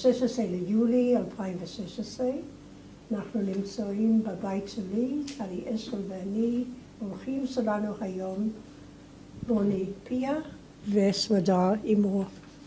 ב-16 ליולי 2016. אנחנו נמצאים בבית שלי, טלי אשל ואני, אורחים שלנו היום, בוני פיה וסמדר אימור.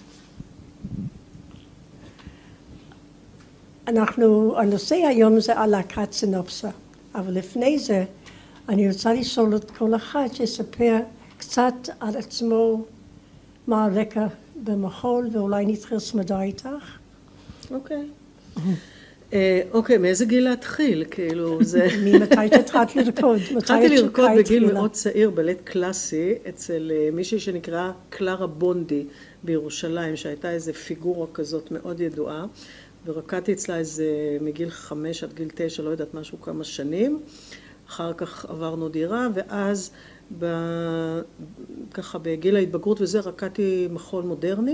הנושא היום זה הלהקת סינופסה, אבל לפני זה אני רוצה לשאול את כל אחד שיספר קצת על עצמו, מה הרקע במחול, ואולי נתחיל סמדר איתך. אוקיי. אוקיי, מאיזה גיל להתחיל? כאילו זה... ממתי התחלת לרקוד? התחלתי לרקוד בגיל מאוד צעיר, בלט קלאסי, אצל מישהי שנקרא קלרה בונדי בירושלים, שהייתה איזו פיגורה כזאת מאוד ידועה, ורקדתי אצלה איזה מגיל 5 עד גיל 9, לא יודעת משהו, כמה שנים. אחר כך עברנו דירה, ואז ככה בגיל ההתבגרות וזה רקדתי מחול מודרני.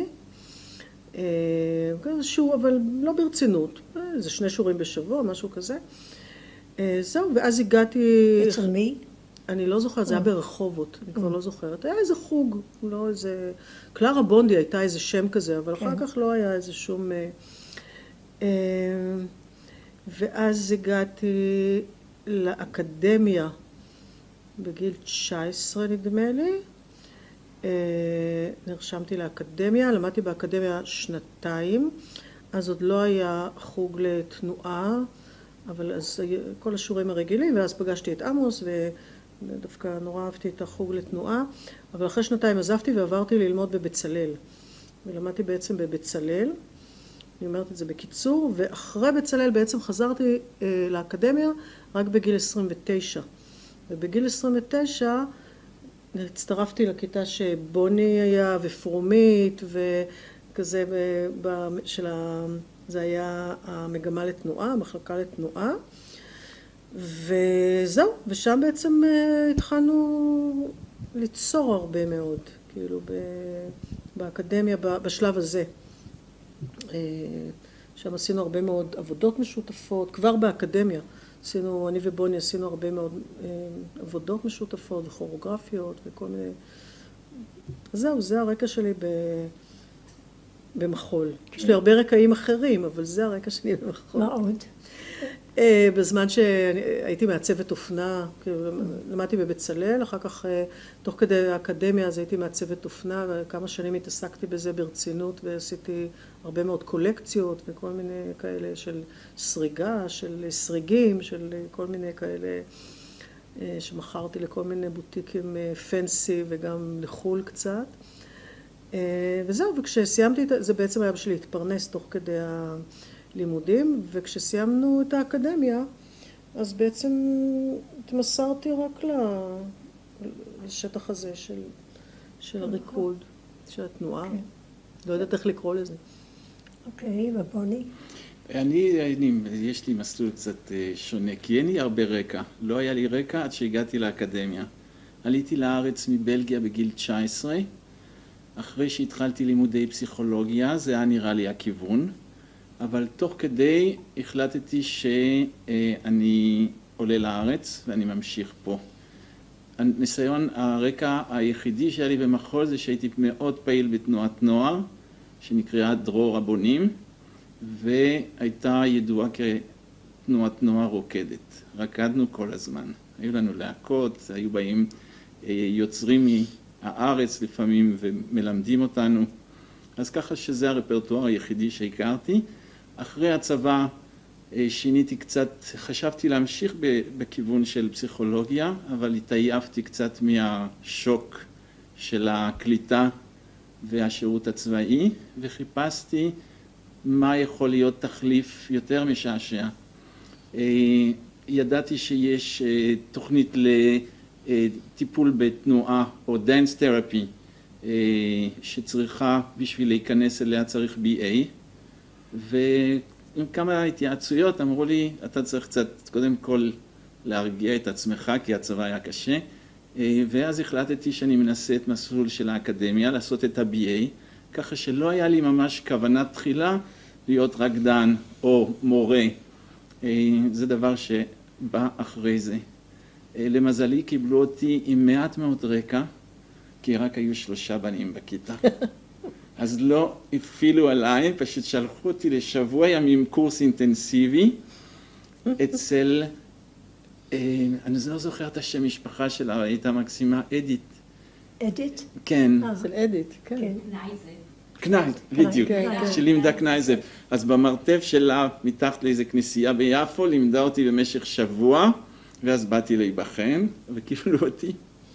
שיעור, אבל לא ברצינות, זה 2 שיעורים בשבוע, משהו כזה. זהו, ואז הגעתי... אצל מי? אני לא זוכרת, זה היה ברחובות, אני כבר לא זוכרת. היה איזה חוג, לא איזה... קלרה בונדי הייתה איזה שם כזה, אבל אחר כך לא היה איזה שום... ואז הגעתי לאקדמיה בגיל 19 נדמה לי. נרשמתי לאקדמיה, למדתי באקדמיה 2 אז עוד לא היה חוג לתנועה, אבל אז כל השיעורים הרגילים, ואז פגשתי את עמוס ודווקא נורא אהבתי את החוג לתנועה, אבל אחרי 2 עזבתי ועברתי ללמוד בבצלאל, ולמדתי בעצם בבצלאל, אני אומרת את זה בקיצור, ואחרי בצלאל בעצם חזרתי לאקדמיה רק בגיל 29, ובגיל 29 הצטרפתי לכיתה שבוני היה ופרומית וכזה זה היה המגמה לתנועה, המחלקה לתנועה, וזהו, ושם בעצם התחלנו ליצור הרבה מאוד, כאילו באקדמיה בשלב הזה. שם עשינו הרבה מאוד עבודות משותפות, כבר באקדמיה אני ובוני עשינו הרבה מאוד עבודות משותפות וכוריאוגרפיות וכל מיני... זהו, זה הרקע שלי במחול. יש לי הרבה רקעים אחרים, אבל זה הרקע שלי במחול. מה עוד? בזמן שהייתי מעצבת אופנה, למדתי בבצלאל, אחר כך תוך כדי האקדמיה אז הייתי מעצבת אופנה, וכמה שנים התעסקתי בזה ברצינות, ועשיתי הרבה מאוד קולקציות וכל מיני כאלה של סריגה, של סריגים, של כל מיני כאלה שמכרתי לכל מיני בוטיקים פנסי וגם לחול קצת. וזהו, וכשסיימתי את זה בעצם היה בשביל להתפרנס תוך כדי לימודים, וכשסיימנו את האקדמיה, אז בעצם התמסרתי רק לשטח הזה של הריקוד, של התנועה. לא יודעת איך לקרוא לזה. אוקיי, ובוני? יש לי מסלול קצת שונה, כי אין לי הרבה רקע. לא היה לי רקע עד שהגעתי לאקדמיה. עליתי לארץ מבלגיה בגיל 19, אחרי שהתחלתי לימודי פסיכולוגיה, זה היה נראה לי הכיוון. אבל תוך כדי החלטתי שאני עולה לארץ ואני ממשיך פה. הניסיון, הרקע היחידי שהיה לי במחול זה שהייתי מאוד פעיל בתנועת נוער, שנקראה דרור הבונים, והייתה ידועה כתנועת נוער רוקדת. רקדנו כל הזמן. היו לנו להקות, היו באים יוצרים מהארץ לפעמים ומלמדים אותנו. אז ככה שזה הרפרטואר היחידי שהכרתי. אחרי הצבא שיניתי קצת, חשבתי להמשיך בכיוון של פסיכולוגיה, אבל התעייפתי קצת מהשוק של הקליטה והשירות הצבאי, וחיפשתי מה יכול להיות תחליף יותר משעשע. ידעתי שיש תוכנית לטיפול בתנועה או דנס תרפי, שצריכה בשביל להיכנס אליה צריך BA, ועם כמה התייעצויות אמרו לי, אתה צריך קצת קודם כל להרגיע את עצמך, כי הצבא היה קשה, ואז החלטתי שאני מנסה את מסלול של האקדמיה, לעשות את ה-BA, ככה שלא היה לי ממש כוונת תחילה להיות רקדן או מורה. זה דבר שבא אחרי זה. למזלי קיבלו אותי עם מעט מאוד רקע, כי רק היו 3 בנים בכיתה. אז לא הפעילו עליי, פשוט שלחו אותי לשבוע ימים קורס אינטנסיבי אצל, אני לא זוכר את השם משפחה שלה, הייתה מקסימה, אדית. אדית? כן. אצל אדית, כן. קנייז, בדיוק, שלימדה קנייזב. אז במרתף שלה, מתחת לאיזה כנסייה ביפו, לימדה אותי במשך שבוע, ואז באתי להיבחן, וקיבלו אותי.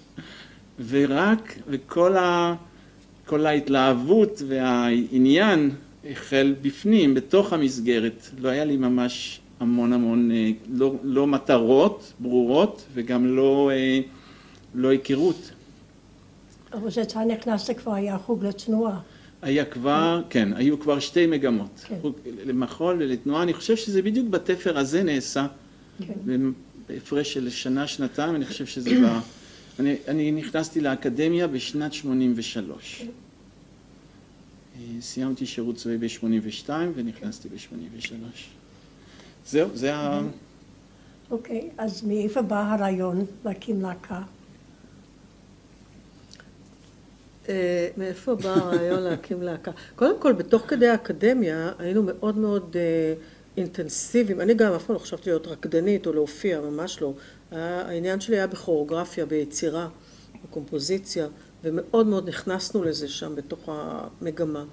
וכל ההתלהבות והעניין החל בפנים, בתוך המסגרת. לא היה לי ממש המון, לא מטרות ברורות, וגם לא היכרות. אבל כשאתה נכנסת כבר היה חוג לתנועה. היה כבר, כן, היו כבר שתי מגמות. כן. חוג למחול ולתנועה. אני חושב שזה בדיוק בתפר הזה נעשה. כן. בהפרש של שנה, שנתיים, אני חושב שזה אני נכנסתי לאקדמיה בשנת 83. סיימתי שירות צבאי ב-82 ונכנסתי ב-83. זהו, זה ה... אוקיי, אז מאיפה בא הרעיון להקים להקה? מאיפה בא הרעיון להקים להקה? קודם כל, בתוך כדי האקדמיה היינו מאוד מאוד אינטנסיביים. אני גם אף פעם לא חשבתי להיות רקדנית או להופיע, ממש לא. העניין שלי היה בכוריאוגרפיה, ביצירה, בקומפוזיציה, ומאוד מאוד נכנסנו לזה שם בתוך המגמה.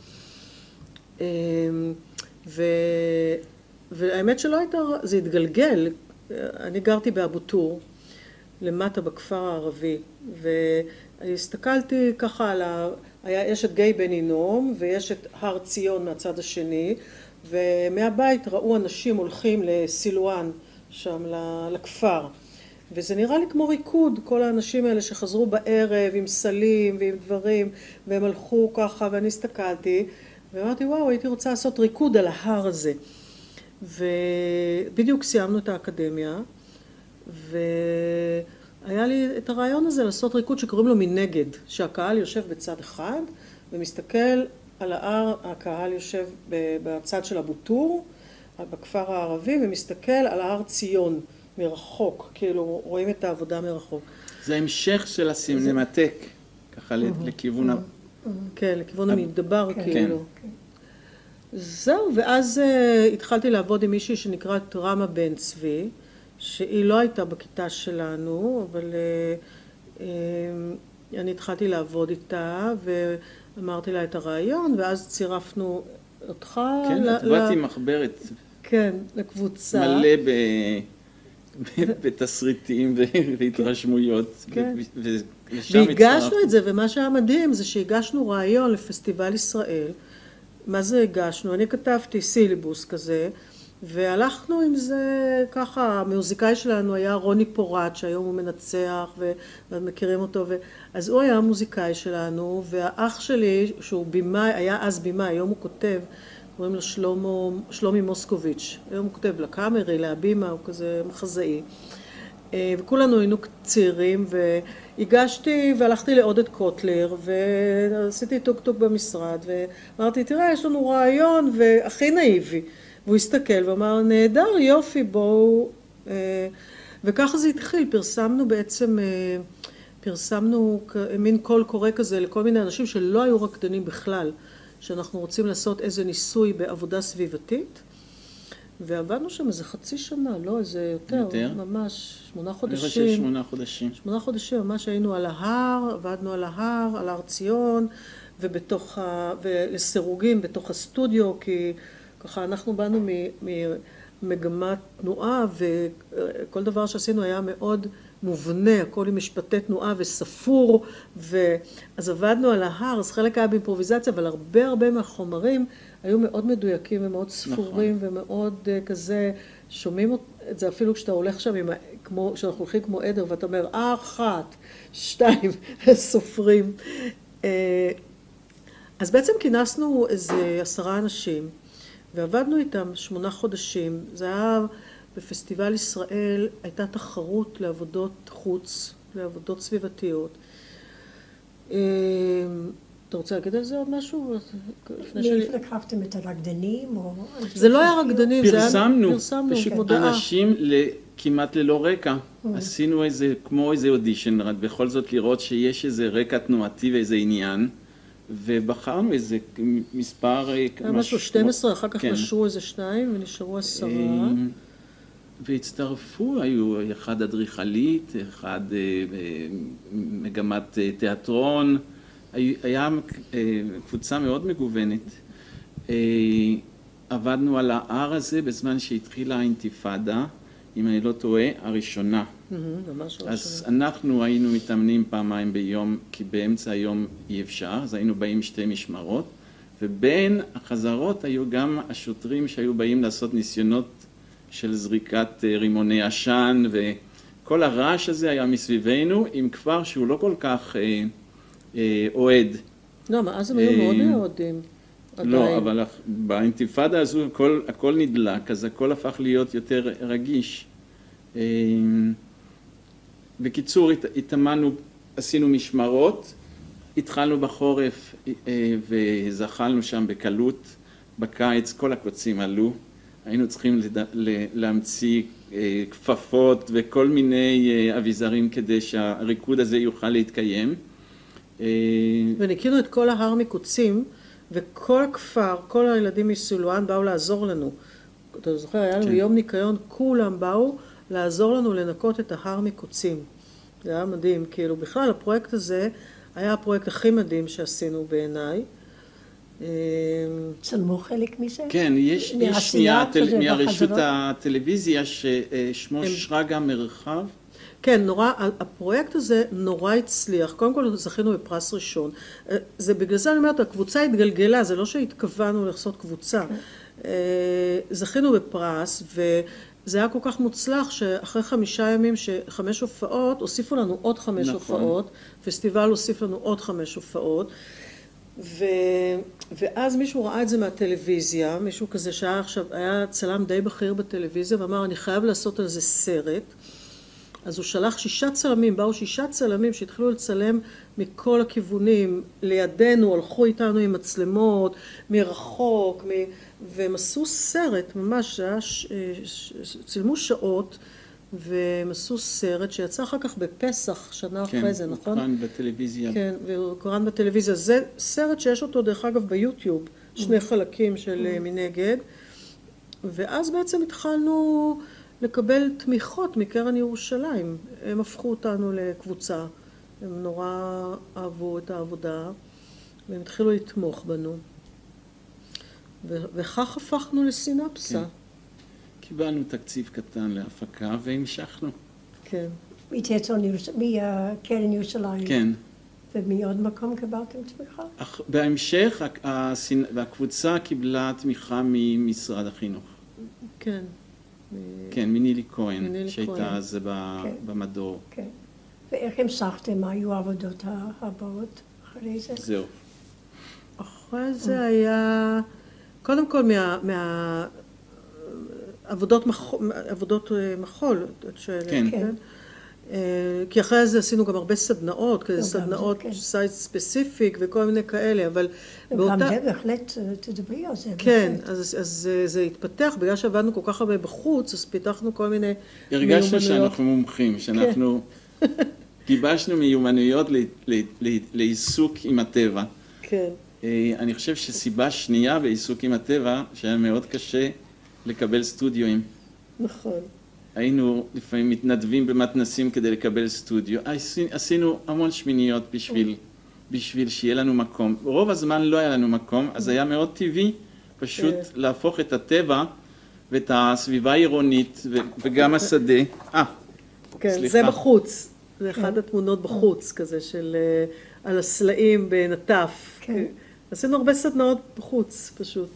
והאמת שלא הייתה, זה התגלגל. אני גרתי באבו טור, למטה בכפר הערבי, והסתכלתי ככה על יש את גיא בן הינום, ויש את הר ציון מהצד השני, ומהבית ראו אנשים הולכים לסילואן, שם לכפר. וזה נראה לי כמו ריקוד, כל האנשים האלה שחזרו בערב עם סלים ועם דברים, והם הלכו ככה, ואני הסתכלתי, ואמרתי, וואו, הייתי רוצה לעשות ריקוד על ההר הזה. ובדיוק סיימנו את האקדמיה, והיה לי את הרעיון הזה לעשות ריקוד שקוראים לו מנגד, שהקהל יושב בצד אחד, ומסתכל על ההר, הקהל יושב בצד של אבו טור, בכפר הערבי, ומסתכל על ההר ציון מרחוק, כאילו רואים את העבודה מרחוק. זה המשך של הסינמטק, ככה לכיוון כן, לכיוון המדבר כאילו. זהו, ואז התחלתי לעבוד עם מישהי שנקראת רמה בן צבי, שהיא לא הייתה בכיתה שלנו, אבל אני התחלתי לעבוד איתה, ואמרתי לה את הרעיון, ואז צירפנו אותך. כן, את באת עם מחברת. כן, לקבוצה. מלא בתסריטים והתרשמויות. כן. והגשנו את זה, ומה שהיה מדהים זה שהגשנו רעיון לפסטיבל ישראל. מה זה הגשנו? אני כתבתי סילבוס כזה, והלכנו עם זה ככה, המוזיקאי שלנו היה רוני פורט, שהיום הוא מנצח, ומכירים אותו, אז הוא היה המוזיקאי שלנו, והאח שלי, שהוא בימאי, היה אז בימאי, היום הוא כותב, קוראים לו שלומי מוסקוביץ', היום הוא כותב לקאמרי, להבימה, הוא כזה מחזאי. וכולנו היינו צעירים, והגשתי והלכתי לעודד קוטלר, ועשיתי טוק טוק במשרד, ואמרתי, תראה, יש לנו רעיון, והכי נאיבי. והוא הסתכל ואמר, נהדר, יופי, בואו. וככה זה התחיל, פרסמנו מין קול קורא כזה לכל מיני אנשים שלא היו רקדנים בכלל, שאנחנו רוצים לעשות איזה ניסוי בעבודה סביבתית, ועבדנו שם איזה חצי שנה, לא איזה יותר, ממש 8 חודשים. 8 חודשים. 8 חודשים, ממש היינו על ההר, עבדנו על ההר, על הר ציון, ולסירוגים בתוך הסטודיו, כי ככה אנחנו באנו ממגמת תנועה, וכל דבר שעשינו היה מאוד מובנה, הכל עם משפטי תנועה וספור, אז עבדנו על ההר, אז חלק היה באימפרוביזציה, אבל הרבה מהחומרים היו מאוד מדויקים ומאוד ספורים, נכון. ומאוד כזה, שומעים את זה אפילו כשאתה הולך שם, כשאנחנו הולכים כמו עדר, ואתה אומר, 1, 2, סופרים. אז בעצם כינסנו איזה 10 אנשים, ועבדנו איתם 8 חודשים. זה היה בפסטיבל ישראל, הייתה תחרות לעבודות חוץ, לעבודות סביבתיות. אתה רוצה להגיד על זה עוד משהו? מאיפה לקחתם את הרקדנים? זה לא היה רקדנים, זה היה פרסמנו פשוט אנשים כמעט ללא רקע. עשינו כמו איזה אודישן, בכל זאת לראות שיש איזה רקע תנועתי ואיזה עניין, ובחרנו איזה מספר... משהו 12, אחר כך כן. נשרו איזה 2 ונשארו 10. והצטרפו, היו אחד אדריכלית, אחד מגמת תיאטרון, היה קבוצה מאוד מגוונת. עבדנו על ההר הזה בזמן שהתחילה האינתיפאדה, אם אני לא טועה, הראשונה. אז אנחנו היינו מתאמנים פעמיים ביום, כי באמצע היום אי אפשר, אז היינו באים 2 משמרות, ובין החזרות היו גם השוטרים שהיו באים לעשות ניסיונות של זריקת רימוני עשן, וכל הרעש הזה היה מסביבנו, עם כפר שהוא לא כל כך אוהד. לא, מה, אז הם היו מאוד אוהדים. לא, אבל באינתיפאדה הזו הכל נדלק, אז הכל הפך להיות יותר רגיש. בקיצור, התאמנו, עשינו משמרות, התחלנו בחורף וזחלנו שם בקלות, בקיץ כל הקוצים עלו, היינו צריכים להמציא כפפות וכל מיני אביזרים כדי שהריקוד הזה יוכל להתקיים. וניקינו את כל ההר מקוצים, וכל הכפר, כל הילדים מסילואן באו לעזור לנו. אתה זוכר, היה לנו יום ניקיון, כולם באו לעזור לנו לנקות את ההר מקוצים. זה היה מדהים, כאילו בכלל הפרויקט הזה היה הפרויקט הכי מדהים שעשינו בעיניי. צלמו חלק מזה? כן, יש מהרשות הטלוויזיה ששמו שרגא מרחב. כן, נורא, הפרויקט הזה נורא הצליח. קודם כל זכינו בפרס ראשון. זה בגלל זה אני אומרת, הקבוצה התגלגלה, זה לא שהתכוונו לעשות קבוצה. זכינו בפרס, וזה היה כל כך מוצלח שאחרי 5 ימים, 5 הופעות, הוסיפו לנו עוד 5 הופעות, פסטיבל הוסיף לנו עוד 5 הופעות, ואז מישהו ראה את זה מהטלוויזיה, מישהו כזה שהיה עכשיו, היה צלם די בכיר בטלוויזיה, ואמר, אני חייב לעשות על זה סרט. אז הוא שלח 6 צלמים, באו 6 צלמים שהתחילו לצלם מכל הכיוונים, לידינו, הלכו איתנו עם מצלמות, מרחוק, והם עשו סרט, ממש, צילמו שעות, והם עשו סרט שיצא אחר כך בפסח, שנה אחרי זה, נכון? כן, הוא קרן בטלוויזיה. כן, והוא קרן בטלוויזיה. זה סרט שיש אותו דרך אגב ביוטיוב, 2 חלקים של מנגד, ואז בעצם התחלנו לקבל תמיכות מקרן ירושלים. הם הפכו אותנו לקבוצה, הם נורא אהבו את העבודה, והם התחילו לתמוך בנו. וכך הפכנו לסינפסה. כן. קיבלנו תקציב קטן להפקה והמשכנו. כן. מקרן ירושלים. כן. ומעוד מקום קיבלתם תמיכה? בהמשך הקבוצה קיבלה תמיכה ממשרד החינוך. כן. כן, מנילי כהן, שהייתה אז במדור. כן. ואיך המשכתם? מה היו העבודות הבאות אחרי זה? זהו. אחרי זה היה, קודם כל עבודות מחול, את שואלת, כן? כי אחרי זה עשינו גם הרבה סדנאות, כזה סדנאות סייט ספציפיק וכל מיני כאלה, אבל גם זה בהחלט תדברי על זה. כן, אז זה התפתח, בגלל שעבדנו כל כך הרבה בחוץ, אז פיתחנו כל מיני מיומנויות. הרגשנו שאנחנו מומחים, שאנחנו גיבשנו מיומנויות לעיסוק עם הטבע. כן. אני חושב שסיבה שנייה בעיסוק עם הטבע, שהיה מאוד קשה לקבל סטודיואים. נכון. היינו לפעמים מתנדבים במתנסים כדי לקבל סטודיו. עשינו המון שמיניות בשביל שיהיה לנו מקום. רוב הזמן לא היה לנו מקום, אז היה מאוד טבעי פשוט להפוך את הטבע ואת הסביבה העירונית וגם השדה. כן, זה בחוץ. זה אחד התמונות בחוץ כזה של על הסלעים בנטף. עשינו הרבה סדנאות בחוץ פשוט.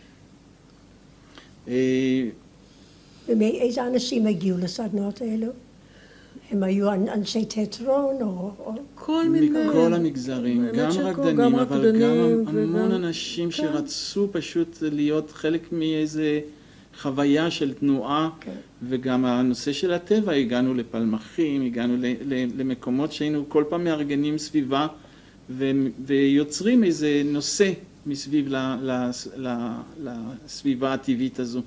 ואיזה אנשים הגיעו לסדנאות האלו? הם היו אנשי תיאטרון או... כל מיני. מכל המגזרים, גם רקדנים, אבל גם המון אנשים שרצו פשוט להיות חלק מאיזה חוויה של תנועה, וגם הנושא של הטבע, הגענו לפלמחים, הגענו למקומות שהיינו כל פעם מארגנים סביבה, ויוצרים איזה נושא מסביב לסביבה הטבעית הזו.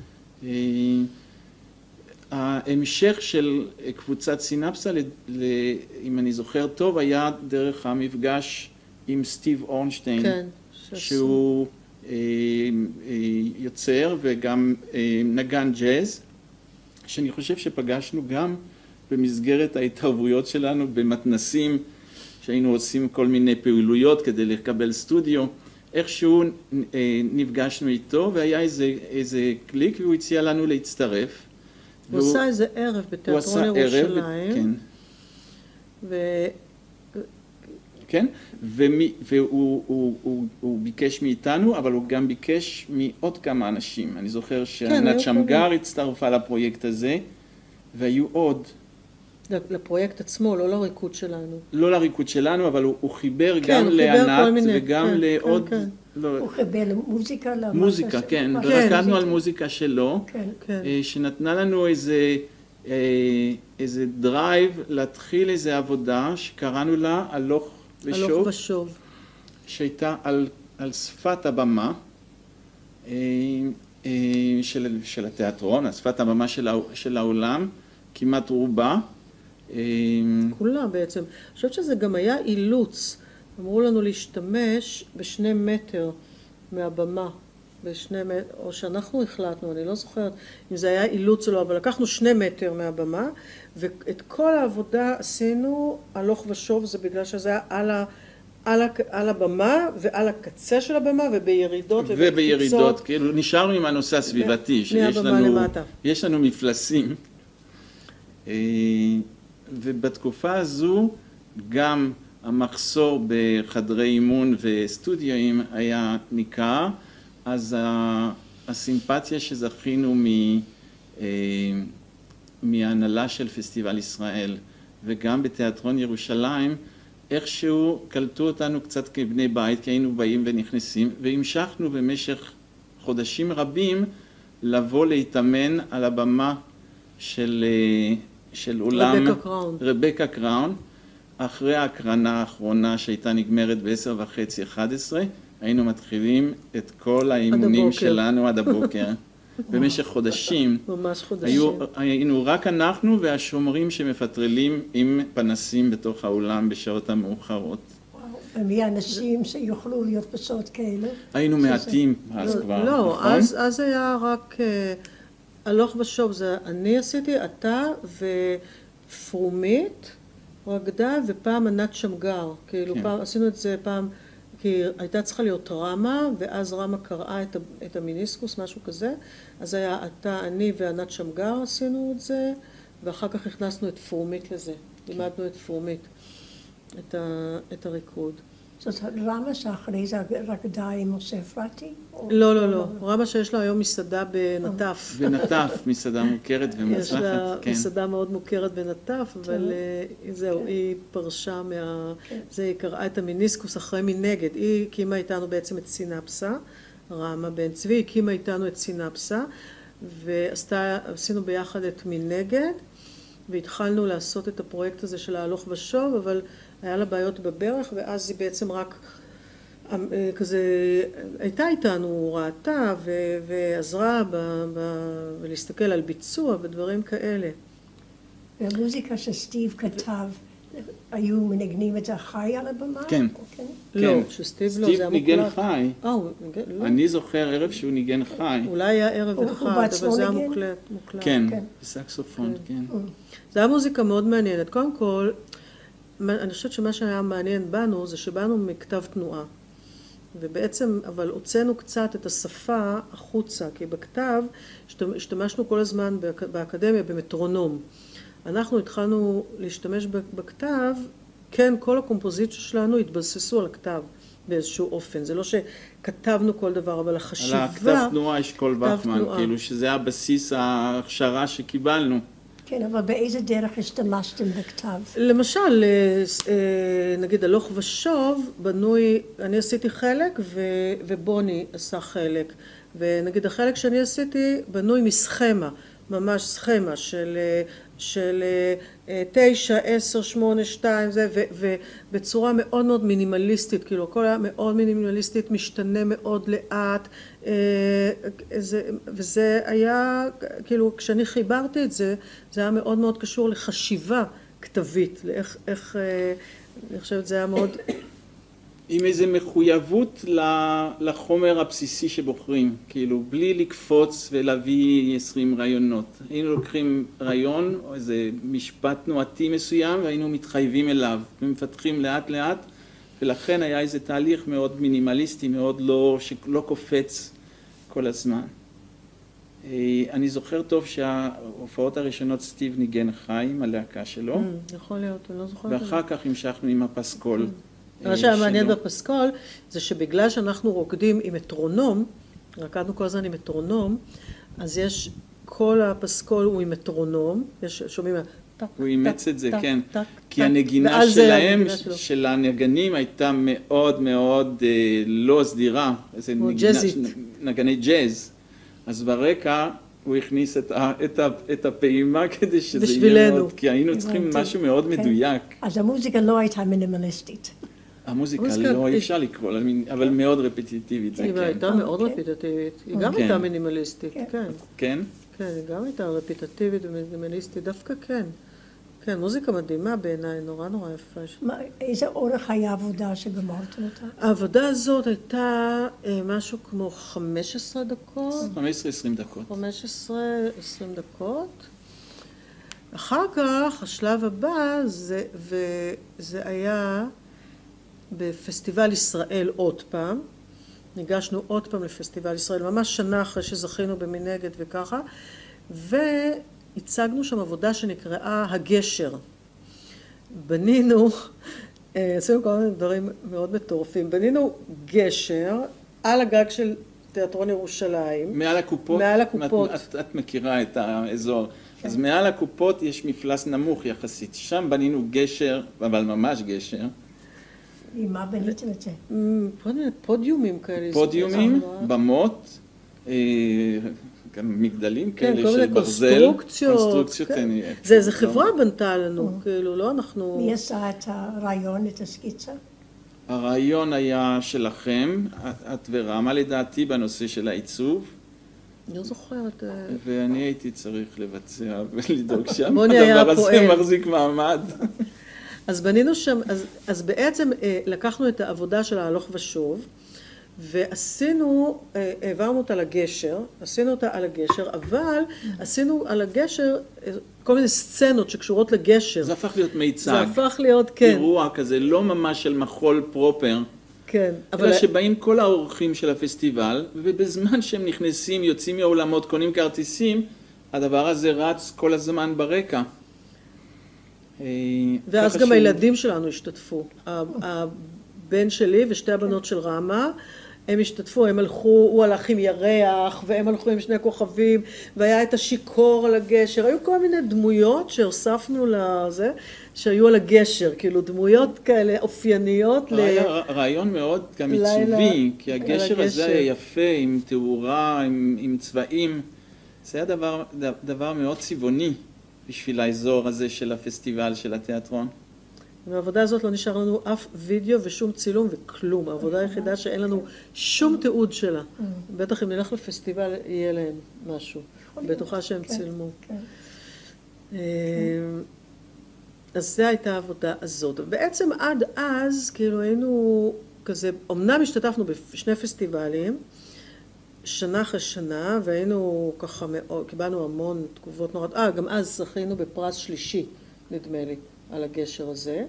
ההמשך של קבוצת סינפסה, אם אני זוכר טוב, היה דרך המפגש עם סטיב אורנשטיין, כן, שהוא יוצר וגם נגן ג'אז, שאני חושב שפגשנו גם במסגרת ההתערבויות שלנו במתנסים, שהיינו עושים כל מיני פעילויות כדי לקבל סטודיו, איכשהו נפגשנו איתו והיה איזה קליק והוא הציע לנו להצטרף. הוא עשה איזה ערב בתיאטרון ירושלים. כן, והוא ביקש מאיתנו, אבל הוא גם ביקש מעוד כמה אנשים. אני זוכר שענת שמגר הצטרפה לפרויקט הזה, והיו עוד. לפרויקט עצמו, לא לריקוד שלנו. לא לריקוד שלנו, אבל הוא חיבר גם לענת וגם לעוד... הוא חיבר מוזיקה? מוזיקה, כן. ורקדנו על מוזיקה שלו, שנתנה לנו איזה דרייב להתחיל איזו עבודה שקראנו לה הלוך ושוב, שהייתה על שפת הבמה של התיאטרון, על שפת הבמה של העולם, כמעט רובה. כולה בעצם. אני חושבת שזה גם היה אילוץ. אמרו לנו להשתמש ב2 מטר מהבמה. או שאנחנו החלטנו, אני לא זוכרת אם זה היה אילוץ או לא, אבל לקחנו 2 מטר מהבמה, ואת כל העבודה עשינו הלוך ושוב, זה בגלל שזה היה על הבמה ועל הקצה של הבמה ובירידות ובירידות, כאילו נשארנו עם הנושא הסביבתי, שיש לנו מפלסים, ובתקופה הזו גם המחסור בחדרי אימון וסטודיואים היה ניכר, אז הסימפתיה שזכינו מהנהלה של פסטיבל ישראל וגם בתיאטרון ירושלים, איכשהו קלטו אותנו קצת כבני בית, כי היינו באים ונכנסים, והמשכנו במשך חודשים רבים לבוא להתאמן על הבמה של אולם רבקה קראון. אחרי ההקרנה האחרונה שהייתה נגמרת ב10:30, 11, היינו מתחילים את כל האימונים שלנו עד הבוקר. במשך חודשים. ממש חודשים. היינו רק אנחנו והשומרים שמפטרלים עם פנסים בתוך האולם בשעות המאוחרות. ומי האנשים שיוכלו להיות בשעות כאלה? היינו מעטים אז כבר, לא, אז היה רק הלוך ושוב, זה אני עשיתי, אתה ופרומית רקדה ופעם ענת שמגר. כאילו פעם, עשינו את זה פעם, כי הייתה צריכה להיות רמה, ואז רמה קראה את המיניסקוס, משהו כזה. אז היה אתה, אני וענת שמגר עשינו את זה, ואחר כך הכנסנו את פרומית לזה. לימדנו את פרומית, את הריקוד. זאת רמה שאחרי זה רקדה עם משה אפרתי? לא, לא, לא. רמה שיש לה היום מסעדה בנטף. בנטף, מסעדה מוכרת ומצלחת. יש לה מסעדה מאוד מוכרת בנטף, אבל זהו, היא פרשה זה, היא קראה את המיניסקוס אחרי מנגד. היא הקימה איתנו בעצם את סינפסה, רמה בן צבי, הקימה איתנו את סינפסה, ועשינו ביחד את מנגד, והתחלנו לעשות את הפרויקט הזה של ההלוך ושוב, אבל היה לה בעיות בברך, ואז היא בעצם רק כזה הייתה איתנו, ראתה ועזרה ולהסתכל על ביצוע ודברים כאלה. והמוזיקה שסטיב כתב, היו מנגנים את זה חי על הבמה? כן. לא, שסטיב לא, זה המוקלט. סטיב ניגן חי. אני זוכר ערב שהוא ניגן חי. אולי היה ערב אחד, אבל זה היה מוקלט. כן, בסקסופון, כן. זה היה מוזיקה מאוד מעניינת. קודם כל, אני חושבת שמה שהיה מעניין בנו, זה שבאנו מכתב תנועה. ובעצם, אבל הוצאנו קצת את השפה החוצה, כי בכתב השתמשנו כל הזמן באקדמיה במטרונום. אנחנו התחלנו להשתמש בכתב, כן, כל הקומפוזיציות שלנו התבססו על הכתב באיזשהו אופן. זה לא שכתבנו כל דבר, אבל החשיבה... על הכתב תנועה אשכול בחמן, כאילו שזה הבסיס ההכשרה שקיבלנו. כן, אבל באיזה דרך השתמשתם בכתב? למשל, נגיד הלוך ושוב, בנוי, אני עשיתי חלק ובוני עשה חלק. ונגיד החלק שאני עשיתי בנוי מסכמה, ממש סכמה של 9, 10, 8, 2, ובצורה מאוד מאוד מינימליסטית, כאילו הכל היה מאוד מינימליסטית, משתנה מאוד לאט, וזה היה, כאילו כשאני חיברתי את זה, זה היה מאוד מאוד קשור לחשיבה כתבית, לאיך, אני חושבת זה היה מאוד, עם איזו מחויבות לחומר הבסיסי שבוחרים, כאילו בלי לקפוץ ולהביא 20 רעיונות. היינו לוקחים רעיון או איזה משפט תנועתי מסוים והיינו מתחייבים אליו ומפתחים לאט לאט, ולכן היה איזה תהליך מאוד מינימליסטי, מאוד שלא קופץ כל הזמן. אני זוכר טוב שההופעות הראשונות סטיב ניגן חי עם הלהקה שלו. יכול להיות, אני לא זוכרת. ואחר כך המשכנו עם הפסקול. מה שהיה מעניין בפסקול זה שבגלל שאנחנו רוקדים עם מטרונום, רקדנו כל הזמן עם מטרונום, אז יש, כל הפסקול הוא עם מטרונום, שומעים הוא אימץ את זה, כן. כי הנגינה שלהם, של הנגנים, הייתה מאוד מאוד לא סדירה. ג'אזית. נגני ג'אז. אז ברקע הוא הכניס את הפעימה כדי שזה יהיה מאוד, כי היינו צריכים משהו מאוד מדויק. אז המוזיקה לא הייתה מינימליסטית. המוזיקה לא, אי אפשר לקרוא, אבל מאוד רפטיטיבית, זה כן. היא הייתה מאוד רפטיטיבית, היא גם הייתה מינימליסטית, כן. כן? כן, היא גם הייתה רפטיטיבית ומינימליסטית, דווקא כן. כן, מוזיקה מדהימה בעיניי, נורא נורא יפה. איזה אורך היה העבודה שגמרתם אותה? העבודה הזאת הייתה משהו כמו 15 דקות. 15-20 דקות. 15-20 דקות. אחר כך, השלב הבא, וזה היה בפסטיבל ישראל עוד פעם. ניגשנו עוד פעם לפסטיבל ישראל, ממש שנה אחרי שזכינו במנגד וככה. הצגנו שם עבודה שנקראה הגשר. בנינו, עשינו כל מיני דברים מאוד מטורפים, בנינו גשר על הגג של תיאטרון ירושלים. מעל הקופות? מעל הקופות. את מכירה את האזור. אז מעל הקופות יש מפלס נמוך יחסית. שם בנינו גשר, אבל ממש גשר. עם מה בניתם את זה? פודיומים כאלה. פודיומים, במות. מגדלים כאלה של ברזל, קונסטרוקציות. זה חברה בנתה לנו, כאילו, לא אנחנו... מי עשה את הרעיון, את הסקיצה? הרעיון היה שלכם, את ורמה לדעתי בנושא של העיצוב. לא זוכרת. ואני הייתי צריך לבצע ולדאוג שם, הדבר הזה מחזיק מעמד. אז בנינו שם, אז בעצם לקחנו את העבודה של ההלוך ושוב, ועשינו, העברנו אותה לגשר, עשינו אותה על הגשר, אבל עשינו על הגשר כל מיני סצנות שקשורות לגשר. זה הפך להיות מיצג. זה הפך להיות, כן. אירוע כזה, לא ממש של מחול פרופר. כן. אלא שבאים כל האורחים של הפסטיבל, ובזמן שהם נכנסים, יוצאים מהאולמות, קונים כרטיסים, הדבר הזה רץ כל הזמן ברקע. ואז גם הילדים שלנו השתתפו. הבן שלי ושתי הבנות של רמה, הם השתתפו, הם הלכו, הוא הלך עם ירח, והם הלכו עם 2 כוכבים, והיה את השיכור על הגשר, היו כל מיני דמויות שהוספנו לזה, שהיו על הגשר, כאילו דמויות כאלה אופייניות. היה רעיון מאוד גם עיצובי, כי הגשר הזה היה יפה, עם תאורה, עם צבעים, זה היה דבר מאוד צבעוני בשביל האזור הזה של הפסטיבל, של התיאטרון. והעבודה הזאת לא נשאר לנו אף וידאו ושום צילום וכלום. העבודה היחידה שאין לנו שום תיעוד שלה. בטח אם נלך לפסטיבל יהיה להם משהו. בטוחה שהם צילמו. אז זו הייתה העבודה הזאת. בעצם עד אז, כאילו היינו כזה, אמנם השתתפנו בשני פסטיבלים, שנה אחרי שנה, והיינו ככה מאוד, קיבלנו המון תגובות נורא, גם אז זכינו בפרס שלישי, נדמה לי. על הגשר הזה,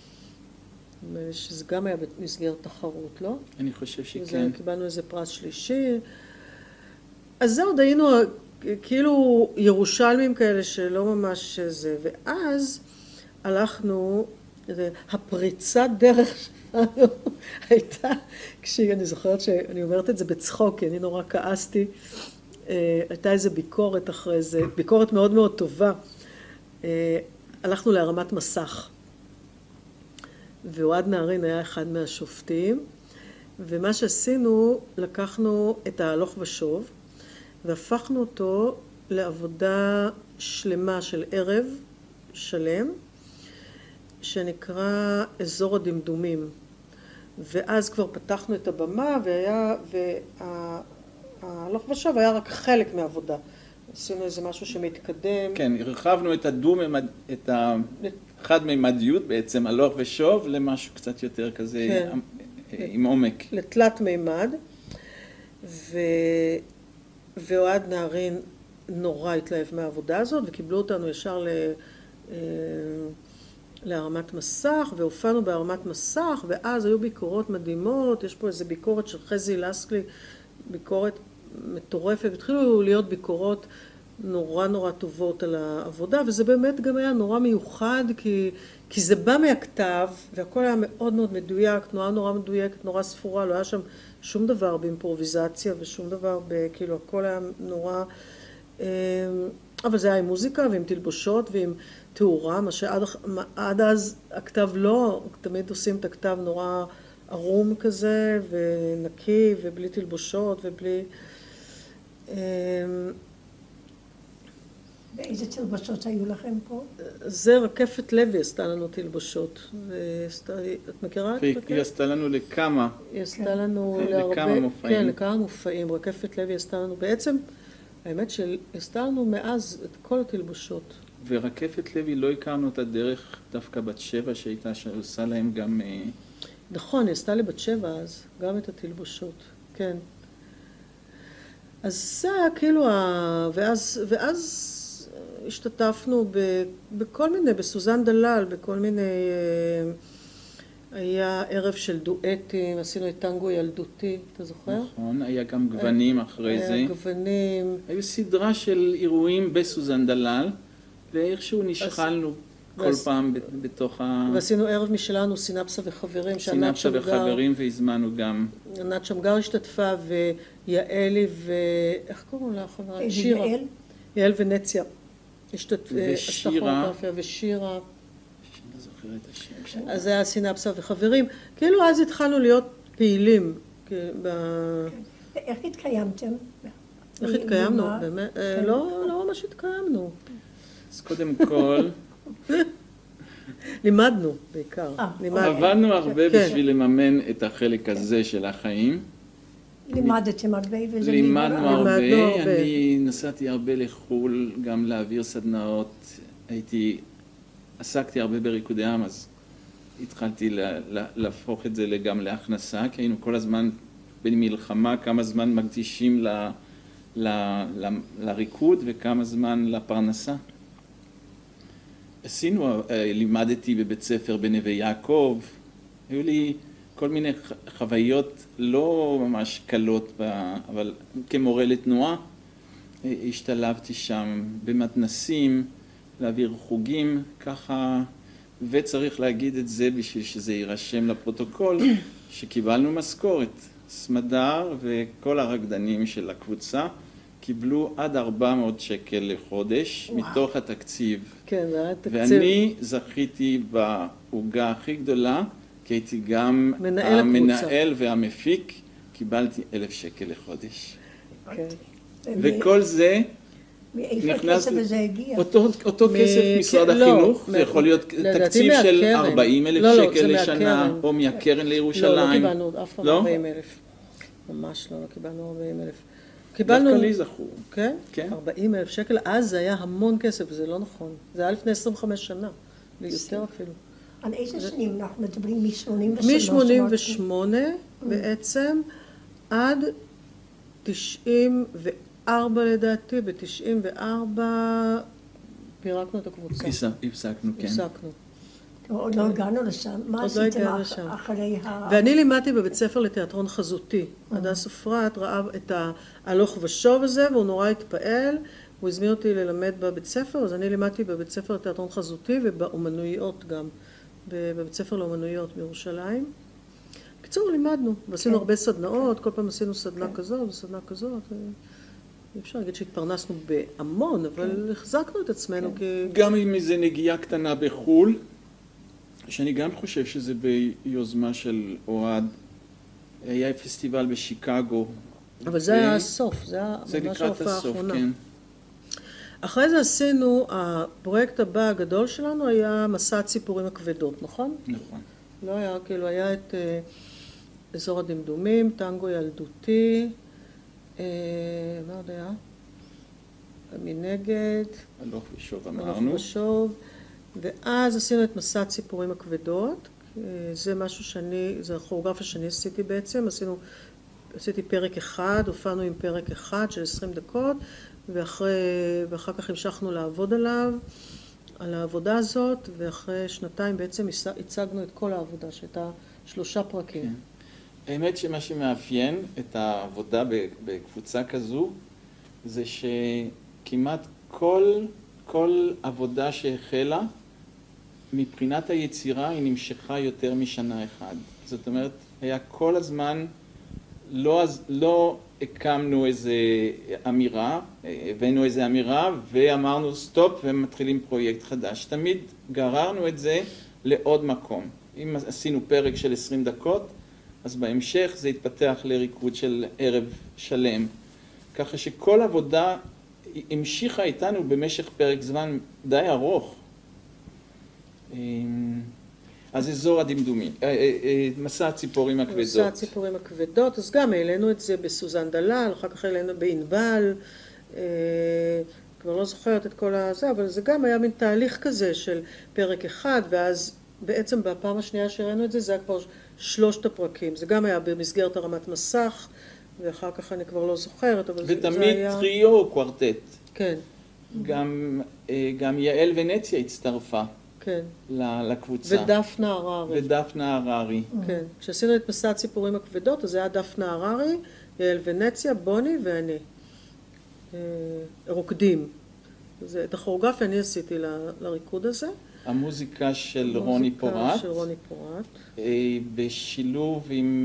שזה גם היה במסגרת תחרות, לא? אני חושב שכן. קיבלנו איזה פרס שלישי. אז זה עוד היינו כאילו ירושלמים כאלה שלא ממש זה, ואז הלכנו, הפריצת דרך שלנו הייתה, כשאני זוכרת שאני אומרת את זה בצחוק, כי אני נורא כעסתי, הייתה איזו ביקורת אחרי זה, ביקורת מאוד מאוד טובה, הלכנו להרמת מסך, ואוהד נהרין היה אחד מהשופטים, ומה שעשינו, לקחנו את ההלוך ושוב, והפכנו אותו לעבודה שלמה של ערב שלם, שנקרא אזור הדמדומים. ואז כבר פתחנו את הבמה, וההלוך ושוב היה רק חלק מהעבודה. עשינו איזה משהו שמתקדם. כן, הרחבנו את החד-מימדיות בעצם, הלוך ושוב, למשהו קצת יותר כזה עם עומק. לתלת מימד, ואוהד נהרין נורא התלהב מהעבודה הזאת, וקיבלו אותנו ישר להרמת מסך, והופענו בהרמת מסך, ואז היו ביקורות מדהימות, יש פה איזו ביקורת של חזי לסקלי, ביקורת מטורפת, והתחילו להיות ביקורות נורא נורא טובות על העבודה, וזה באמת גם היה נורא מיוחד, כי זה בא מהכתב, והכל היה מאוד מאוד מדויק, תנועה נורא מדויקת, נורא ספורה, לא היה שם שום דבר באימפרוביזציה, ושום דבר, כאילו הכל היה נורא, אבל זה היה עם מוזיקה, ועם תלבושות, ועם תאורה, מה שעד אז הכתב לא, תמיד עושים את הכתב נורא ערום כזה, ונקי, ובלי תלבושות, ובלי... ואיזה תלבושות היו לכם פה? זה רקפת לוי עשתה לנו תלבושות. את מכירה את רקפת? היא עשתה לנו לכמה. היא עשתה לנו לכמה מופעים. כן, לכמה מופעים. רקפת לוי עשתה לנו בעצם, האמת שהיא עשתה לנו מאז את כל התלבושות. ורקפת לוי לא הכרנו את הדרך דווקא בת שבע שהייתה שעושה להם גם... נכון, היא עשתה לבת שבע אז, גם את התלבושות, כן. אז זה היה כאילו, ואז השתתפנו בכל מיני, בסוזן דלל, בכל מיני, היה ערב של דואטים, עשינו את טנגו ילדותי, אתה זוכר? נכון, היה גם גוונים אחרי זה. היה גוונים. היו סדרה של אירועים בסוזן דלל, ואיכשהו נשחלנו כל פעם בתוך ועשינו ערב משלנו, סינפסה וחברים, סינפסה וחברים, והזמנו גם... ענת שמגר השתתפה, ויעלי, איך קוראים לה חברה? שירה. יעל ונציה. ושירה. ושירה. אני לא זוכר את השם. אז זה היה סינפסה וחברים. כאילו אז התחלנו להיות פעילים. איך התקיימתם? איך התקיימנו? באמת? לא ממש התקיימנו. אז קודם כל... לימדנו בעיקר. עבדנו הרבה בשביל לממן את החלק הזה של החיים. לימדתם הרבה וזה לימדנו הרבה. אני נסעתי הרבה לחול, גם להעביר סדנאות. עסקתי הרבה בריקודי עם, אז התחלתי להפוך את זה גם להכנסה, כי היינו כל הזמן במלחמה, כמה זמן מקדישים לריקוד וכמה זמן לפרנסה. לימדתי בבית ספר בנווה יעקב, היו לי כל מיני חוויות לא ממש קלות, אבל כמורה לתנועה, השתלבתי שם במתנסים, להעביר חוגים, ככה, וצריך להגיד את זה בשביל שזה יירשם לפרוטוקול, שקיבלנו משכורת. סמדר וכל הרקדנים של הקבוצה קיבלו עד 400 שקל לחודש מתוך התקציב. כן, זה היה תקציב. ואני זכיתי בעוגה הכי גדולה, כי הייתי גם המנהל והמפיק, קיבלתי 1,000 שקל לחודש. כן. וכל זה נכנס, אותו כסף משרד החינוך, זה יכול להיות תקציב של 40,000 שקל לשנה, או מהקרן לירושלים. לא קיבלנו אף פעם 40,000. ממש לא קיבלנו 40,000. דווקא לי זכו. כן? 40,000 שקל, אז זה היה המון כסף, וזה לא נכון. זה היה לפני 25 שנה, יותר אפילו. על איזה שנים אנחנו מדברים? מ-88? מ-88 בעצם עד 94 לדעתי, ב-94 פירקנו את הקבוצה. הפסקנו, כן. הפסקנו. עוד לא הגענו לשם. מה עשיתם אחרי ואני לימדתי בבית ספר לתיאטרון חזותי. הדס סופרת ראה את ההלוך ושוב הזה, והוא נורא התפעל. הוא הזמין אותי ללמד בבית ספר, אז אני לימדתי בבית ספר לתיאטרון חזותי ובאומנויות גם. בבית ספר לאומנויות בירושלים. בקיצור, לימדנו, ועשינו הרבה סדנאות, כל פעם עשינו סדנה כזאת וסדנה כזאת. אפשר להגיד שהתפרנסנו בהמון, אבל החזקנו את עצמנו. גם עם איזו נגיעה קטנה בחול, שאני גם חושב שזה ביוזמה של אוהד. היה פסטיבל בשיקגו. אבל זה היה הסוף, זה היה ממש ההופעה האחרונה. אחרי זה עשינו, הפרויקט הבא הגדול שלנו היה מסע הציפורים הכבדות, נכון? נכון. לא היה, כאילו היה את אזור הדמדומים, טנגו ילדותי, מה עוד היה? מנגד. הלוך ושוב אמרנו. הלוך ושוב, ואז עשינו את מסע הציפורים הכבדות, זה משהו זה הכוריאוגרפיה שאני עשיתי בעצם, עשיתי פרק אחד, הופענו עם פרק אחד של 20 דקות, ואחר כך המשכנו לעבוד עליו, על העבודה הזאת, ואחרי שנתיים בעצם הצגנו את כל העבודה, שהייתה 3 פרקים. כן. האמת שמה שמאפיין את העבודה בקבוצה כזו, זה שכמעט כל עבודה שהחלה, מבחינת היצירה היא נמשכה יותר משנה אחת. זאת אומרת, היה כל הזמן, לא הקמנו איזה אמירה, הבאנו איזה אמירה ואמרנו סטופ ומתחילים פרויקט חדש. תמיד גררנו את זה לעוד מקום. אם עשינו פרק של 20 דקות, אז בהמשך זה התפתח לריקוד של ערב שלם. ככה שכל עבודה המשיכה איתנו במשך פרק זמן די ארוך. אז אזור הדמדומים, מסע הציפורים הכבדות. מסע הציפורים הכבדות, אז גם העלינו את זה בסוזן דלל, אחר כך העלינו בענבל, כבר לא זוכרת את כל הזה, אבל זה גם היה מין תהליך כזה של פרק אחד, ואז בעצם בפעם השנייה שראינו את זה, זה היה כבר 3 הפרקים. זה גם היה במסגרת הרמת מסך, ואחר כך אני כבר לא זוכרת, אבל זה היה... ותמיד טריו או קוורטט. כן. גם יעל ונציה הצטרפה. כן. לקבוצה. ודפנה הררי. ודפנה הררי. כן. כשעשינו את מסע הציפורים הכבדות, אז זה היה דפנה הררי, יעל ונציה, בוני ואני. רוקדים. את הכוריאוגרפיה אני עשיתי לריקוד הזה. המוזיקה של רוני פורט. המוזיקה של רוני פורט. בשילוב עם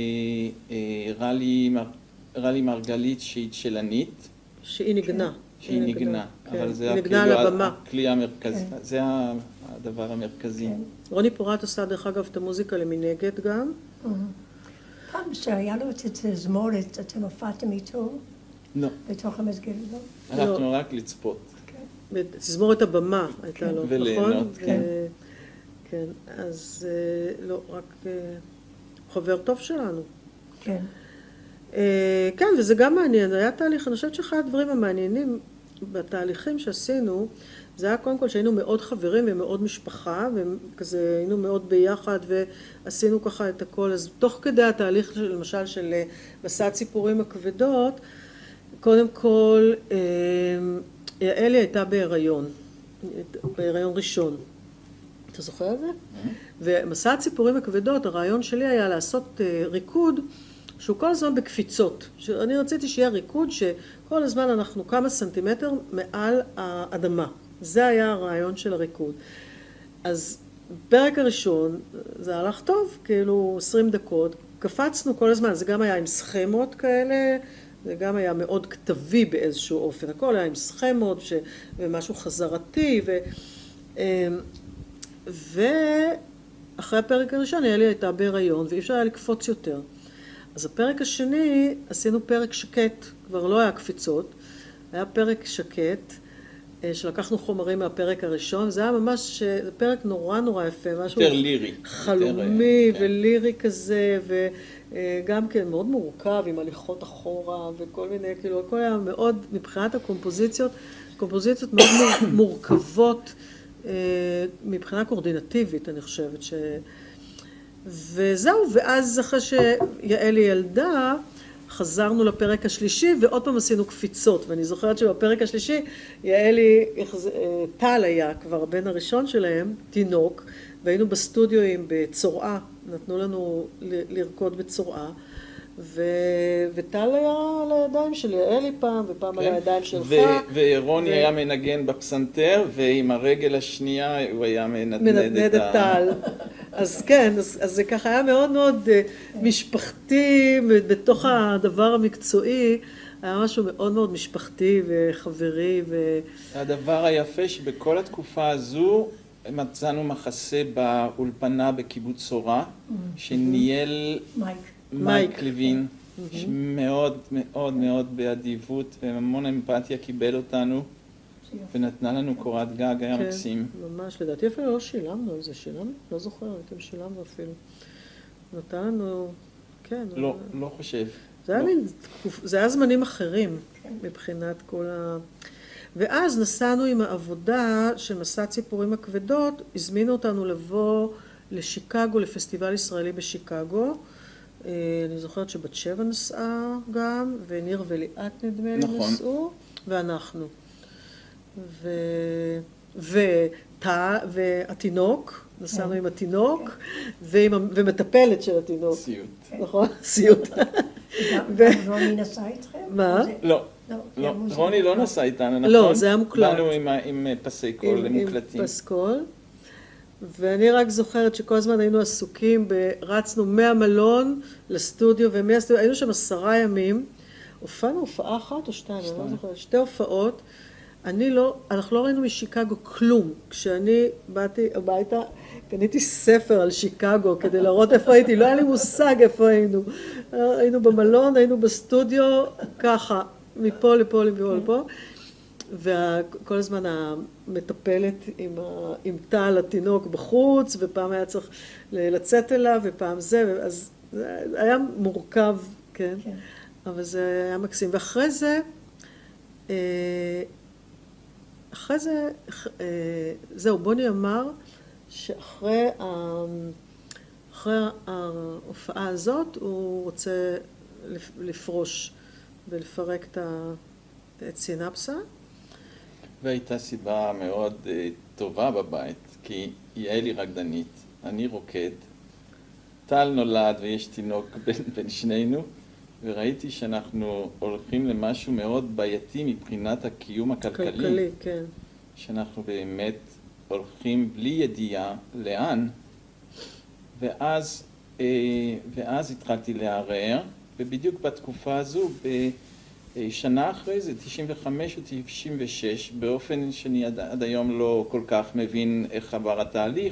רלי מרגלית שהיא צ'לנית. שהיא נגנה. שהיא נגנה, אבל זה הכלי המרכזי, זה הדבר המרכזי. רוני פורט עושה דרך אגב את המוזיקה למנגד גם. פעם שהיה לו את התזמורת, אתם הופעתם איתו? לא. בתוך המסגרת, לא? הלכנו רק לצפות. תזמורת הבמה הייתה לו, נכון? וליהנות, כן. כן, אז לא, רק חבר טוב שלנו. כן. כן, וזה גם מעניין, היה תהליך, אני חושבת שאחד הדברים המעניינים בתהליכים שעשינו, זה היה קודם כל שהיינו מאוד חברים ומאוד משפחה, וכזה היינו מאוד ביחד ועשינו ככה את הכל, אז תוך כדי התהליך למשל של מסע הציפורים הכבדות, קודם כל יעלי הייתה בהיריון ראשון. אתה זוכר את זה? ומסע הציפורים הכבדות, הרעיון שלי היה לעשות ריקוד, שהוא כל הזמן בקפיצות. אני רציתי שיהיה ריקוד שכל הזמן אנחנו כמה סנטימטר מעל האדמה. זה היה הרעיון של הריקוד. אז בפרק הראשון זה הלך טוב, כאילו 20 דקות, קפצנו כל הזמן, זה גם היה עם סכמות כאלה, זה גם היה מאוד כתבי באיזשהו אופן, הכל היה עם סכמות ומשהו חזרתי, ואחרי הפרק הראשון יעלי הייתה בהיריון ואי אפשר היה לקפוץ יותר. אז הפרק השני, עשינו פרק שקט, כבר לא היה קפיצות, היה פרק שקט, שלקחנו חומרים מהפרק הראשון, זה היה ממש, זה פרק נורא נורא יפה, משהו יותר לירי. חלומי יותר, ולירי כזה, וגם כן מאוד מורכב, עם הליכות אחורה, וכל מיני, כאילו, הכל היה מאוד, מבחינת הקומפוזיציות, קומפוזיציות מאוד מורכבות, מבחינה קורדינטיבית, אני חושבת ש... וזהו, ואז אחרי שיעלי ילדה, חזרנו לפרק השלישי, ועוד פעם עשינו קפיצות, ואני זוכרת שבפרק השלישי, יעלי, טל היה כבר הבן הראשון שלהם, תינוק, והיינו בסטודיו בצורעה, נתנו לנו לרקוד בצורעה, וטל היה על הידיים של יעלי פעם, ופעם על הידיים שלך. ורוני היה מנגן בפסנתר, ועם הרגל השנייה הוא היה מנדנד את טל. אז כן, אז זה ככה היה מאוד מאוד משפחתי, בתוך הדבר המקצועי, היה משהו מאוד מאוד משפחתי וחברי. הדבר היפה שבכל התקופה הזו מצאנו מחסה באולפנה בקיבוץ סורה, שניהל מייק לוין, שמאוד מאוד מאוד באדיבות והמון אמפתיה קיבל אותנו, ונתנה לנו קורת גג, היה מקסים. ממש, לדעתי אפילו לא שילמנו על זה, שילמנו? לא זוכרת, אם שילמנו אפילו. נתן לנו, כן. לא חושב. זה היה זמנים אחרים מבחינת כל ה... ואז נסענו עם העבודה של מסע ציפורים הכבדות, הזמינו אותנו לבוא לשיקגו, לפסטיבל ישראלי בשיקגו. אני זוכרת שבת שבע נסעה גם, וניר וליאת נדמה לי נסעו, ואנחנו. והתינוק, נסענו עם התינוק, ומטפלת של התינוק. סיוט. נכון? סיוט. רוני נסע איתכם? מה? לא. רוני לא נסע איתנו, נכון? לא, זה היה מוקלט. באנו עם פסי קול מוקלטים. עם פסקול. ואני רק זוכרת שכל הזמן היינו עסוקים, רצנו מהמלון לסטודיו, ומהסטודיו, היינו שם 10 ימים, הופענו הופעה אחת או 2, אני לא זוכרת, 2 הופעות. אנחנו לא ראינו משיקגו כלום. כשאני באתי הביתה, קניתי ספר על שיקגו כדי להראות איפה הייתי, לא היה לי מושג איפה היינו. היינו במלון, היינו בסטודיו, ככה, מפה לפה לפה לפה. וכל הזמן המטפלת עם טל התינוק בחוץ, ופעם היה צריך לצאת אליו, ופעם זה, אז זה היה מורכב, כן? אבל זה היה מקסים. ואחרי זה, זהו, בוני אמר שאחרי ההופעה הזאת הוא רוצה לפרוש ולפרק את סינפסה. והייתה סיבה מאוד טובה בבית, כי יעל היא רקדנית, אני רוקד, טל נולד ויש תינוק בין שנינו, וראיתי שאנחנו הולכים למשהו מאוד בעייתי מבחינת הקיום הכלכלי. כלכלי, כן. שאנחנו באמת הולכים בלי ידיעה לאן, ואז התחלתי לערער, ובדיוק בתקופה הזו, שנה אחרי זה, 95 או 96, באופן שאני עד היום לא כל כך מבין איך עבר התהליך,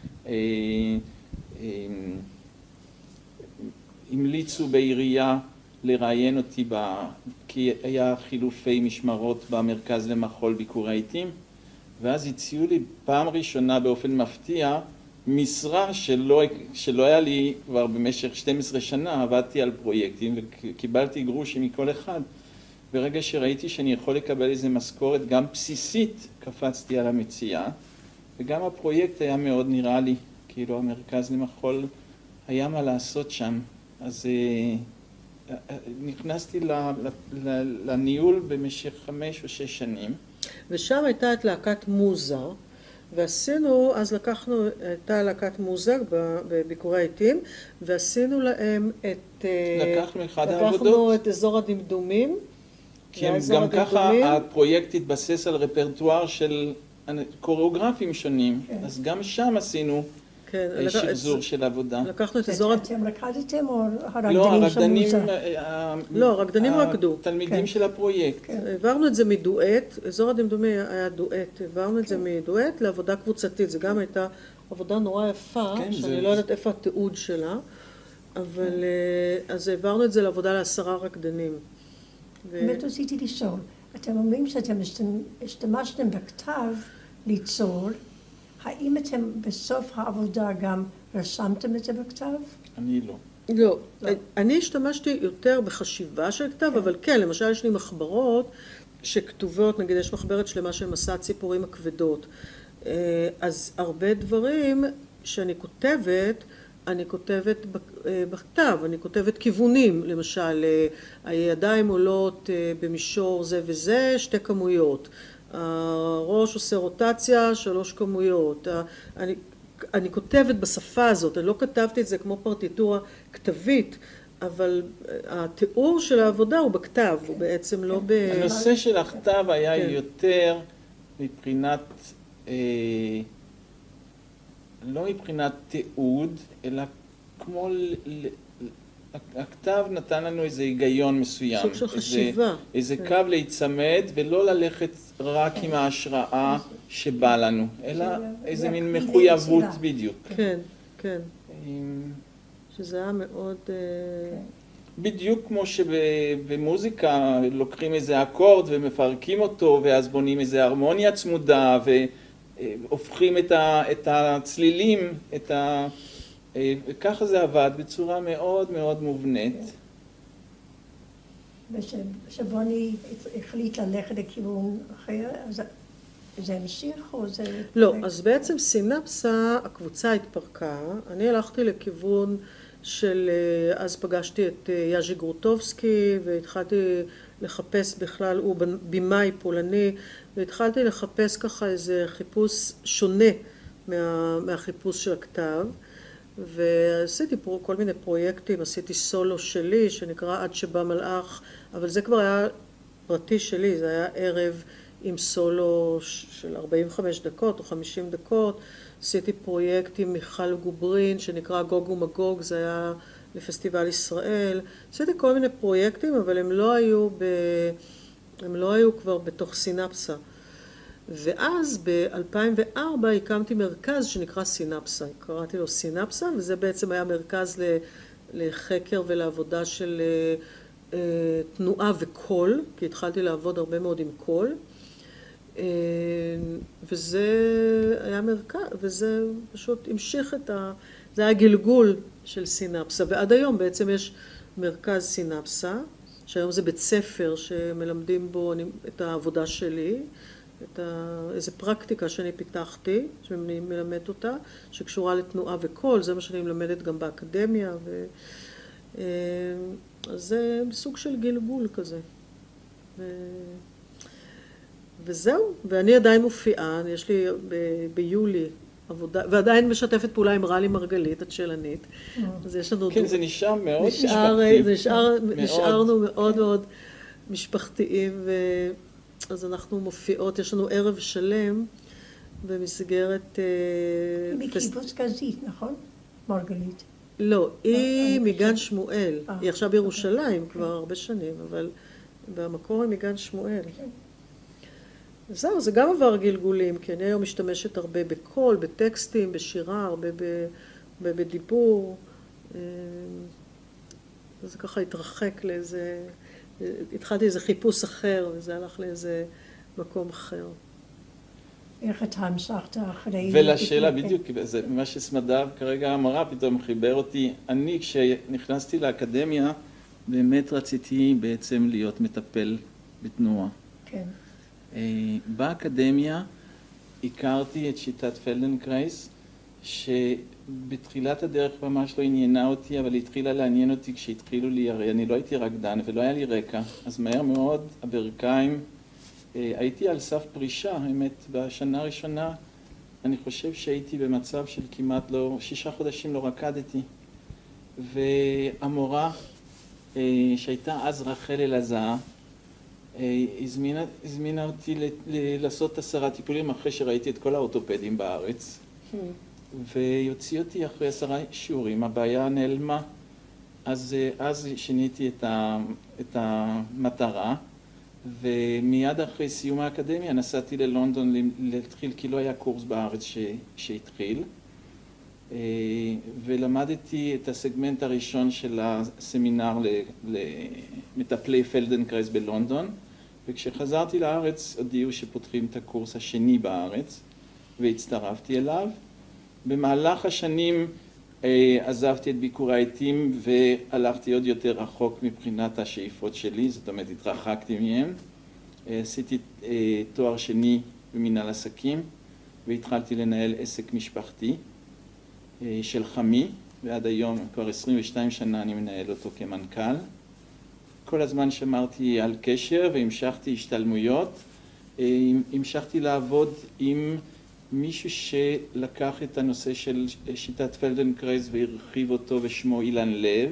המליצו בעירייה לראיין אותי, כי היה חילופי משמרות במרכז למחול ביקורי עיתים, ואז הציעו לי פעם ראשונה באופן מפתיע משרה שלא היה לי כבר במשך 12 שנה, עבדתי על פרויקטים וקיבלתי גרושים מכל אחד. ברגע שראיתי שאני יכול לקבל איזו משכורת גם בסיסית, קפצתי על המציאה, וגם הפרויקט היה מאוד נראה לי, כאילו המרכז למחול היה מה לעשות שם. אז נכנסתי לניהול במשך 5 או 6 שנים. ושם הייתה את להקת מוזה, ועשינו, אז הייתה להקת מוזה בביקורי העיתים, ועשינו להם לקחנו את אזור הדמדומים. כי גם ככה הפרויקט התבסס על רפרטואר של קוריאוגרפים שונים, אז גם שם עשינו שחזור של עבודה. לקחנו את אזור... אתם רקדתם או הרקדנים של מוזה? לא, הרקדנים רקדו. התלמידים של הפרויקט. העברנו את זה מדואט, אזור הדמדומי היה דואט, העברנו את זה מדואט לעבודה קבוצתית, זה גם הייתה עבודה נורא יפה, שאני לא יודעת איפה התיעוד שלה, אבל אז העברנו את זה לעבודה ל10 רקדנים. באמת רציתי לשאול, אתם אומרים שאתם השתמשתם בכתב ליצור, האם אתם בסוף העבודה גם רשמתם את זה בכתב? אני לא. לא. אני השתמשתי יותר בחשיבה של כתב, אבל כן, למשל יש לי מחברות שכתובות, נגיד יש מחברת שלמה של מסע ציפורים הכבדות, אז הרבה דברים שאני כותבת, אני כותבת בכתב, אני כותבת כיוונים, למשל, הידיים עולות במישור זה וזה, 2 כמויות. הראש עושה רוטציה, 3 כמויות. אני כותבת בשפה הזאת, אני לא כתבתי את זה כמו פרטיטורה כתבית, אבל התיאור של העבודה הוא בכתב, הוא בעצם לא הנושא של הכתב היה יותר מבחינת... לא מבחינת תיעוד, אלא כמו... הכתב נתן לנו איזה היגיון מסוים. סוג של חשיבה. איזה קו להיצמד, ולא ללכת רק עם ההשראה שבא לנו, אלא איזה מין מחויבות בדיוק. כן, כן. שזה היה מאוד... בדיוק כמו שבמוזיקה לוקחים איזה אקורד ומפרקים אותו, ואז בונים איזה הרמוניה צמודה, והופכים את הצלילים, וככה זה עבד בצורה מאוד מאוד מובנית. ושבוני החליט ללכת לכיוון אחר, אז זה המשיך או זה... לא, אז בעצם סינפסה, הקבוצה התפרקה. אני הלכתי לכיוון של, אז פגשתי את יאז'י גרוטובסקי והתחלתי לחפש בכלל, הוא בימאי פולני, והתחלתי לחפש ככה איזה חיפוש שונה מהחיפוש של הכתב. ועשיתי כל מיני פרויקטים, עשיתי סולו שלי שנקרא עד שבא מלאך, אבל זה כבר היה פרטי שלי, זה היה ערב עם סולו של 45 דקות או 50 דקות. עשיתי פרויקט עם מיכל גוברין שנקרא גוג ומגוג, זה היה לפסטיבל ישראל. עשיתי כל מיני פרויקטים, אבל הם לא היו כבר בתוך סינפסה. ואז ב-2004 הקמתי מרכז שנקרא סינפסה, קראתי לו סינפסה, וזה בעצם היה מרכז לחקר ולעבודה של תנועה וקול, כי התחלתי לעבוד הרבה מאוד עם קול, וזה היה מרכז, וזה פשוט המשיך זה היה גלגול של סינפסה, ועד היום בעצם יש מרכז סינפסה, שהיום זה בית ספר שמלמדים בו את העבודה שלי, איזו פרקטיקה שאני פיתחתי, שאני מלמדת אותה, שקשורה לתנועה וקול, זה מה שאני מלמדת גם באקדמיה, אז זה סוג של גלגול כזה. וזהו, ואני עדיין מופיעה, יש לי ביולי עבודה, ועדיין משתפת פעולה עם רלי מרגלית, הצ'לנית. אז יש לנו... כן, זה נשאר מאוד משפחתי. נשארנו מאוד מאוד משפחתיים, אז אנחנו מופיעות, יש לנו ערב שלם במסגרת... מקיבוץ גזית, נכון? מרגלית. לא, היא מגן שמואל. היא עכשיו בירושלים כבר הרבה שנים, אבל במקור היא מגן שמואל. זהו, זה גם עבר גלגולים, כי אני היום משתמשת הרבה בקול, בטקסטים, בשירה, הרבה בדיבור. זה ככה התרחק לאיזה... התחלתי איזה חיפוש אחר, וזה הלך לאיזה מקום אחר. איך אתה המשכת אחרי... ולשאלה בדיוק, זה מה שסמדר כרגע אמרה, פתאום חיבר אותי. אני כשנכנסתי לאקדמיה, באמת רציתי בעצם להיות מטפל בתנועה. כן. באקדמיה הכרתי את שיטת פלדנקרייס, שבתחילת הדרך ממש לא עניינה אותי, אבל היא התחילה לעניין אותי כשהתחילו לי, הרי אני לא הייתי רקדן ולא היה לי רקע, אז מהר מאוד הברכיים, הייתי על סף פרישה, האמת, בשנה הראשונה, אני חושב שהייתי במצב של כמעט 6 חודשים לא רקדתי, והמורה שהייתה אז רחל אלעזר, הזמינה אותי לעשות 10 טיפולים אחרי שראיתי את כל האורתופדים בארץ, ויוציא אותי אחרי 10 שיעורים, הבעיה נעלמה. אז שיניתי את המטרה, ומיד אחרי סיום האקדמיה נסעתי ללונדון להתחיל, כי לא היה קורס בארץ שהתחיל, ולמדתי את הסגמנט הראשון של הסמינר למטפלי פלדנקרייס בלונדון, וכשחזרתי לארץ הודיעו שפותחים את הקורס השני בארץ, והצטרפתי אליו. במהלך השנים עזבתי את ביקורי העיתים והלכתי עוד יותר רחוק מבחינת השאיפות שלי, זאת אומרת התרחקתי מהם. עשיתי תואר שני במנהל עסקים והתחלתי לנהל עסק משפחתי של חמי, ועד היום כבר 22 שנה אני מנהל אותו כמנכ"ל. כל הזמן שמרתי על קשר והמשכתי השתלמויות, המשכתי לעבוד עם מישהו שלקח את הנושא של שיטת פלדנקרייס והרחיב אותו ושמו אילן לב.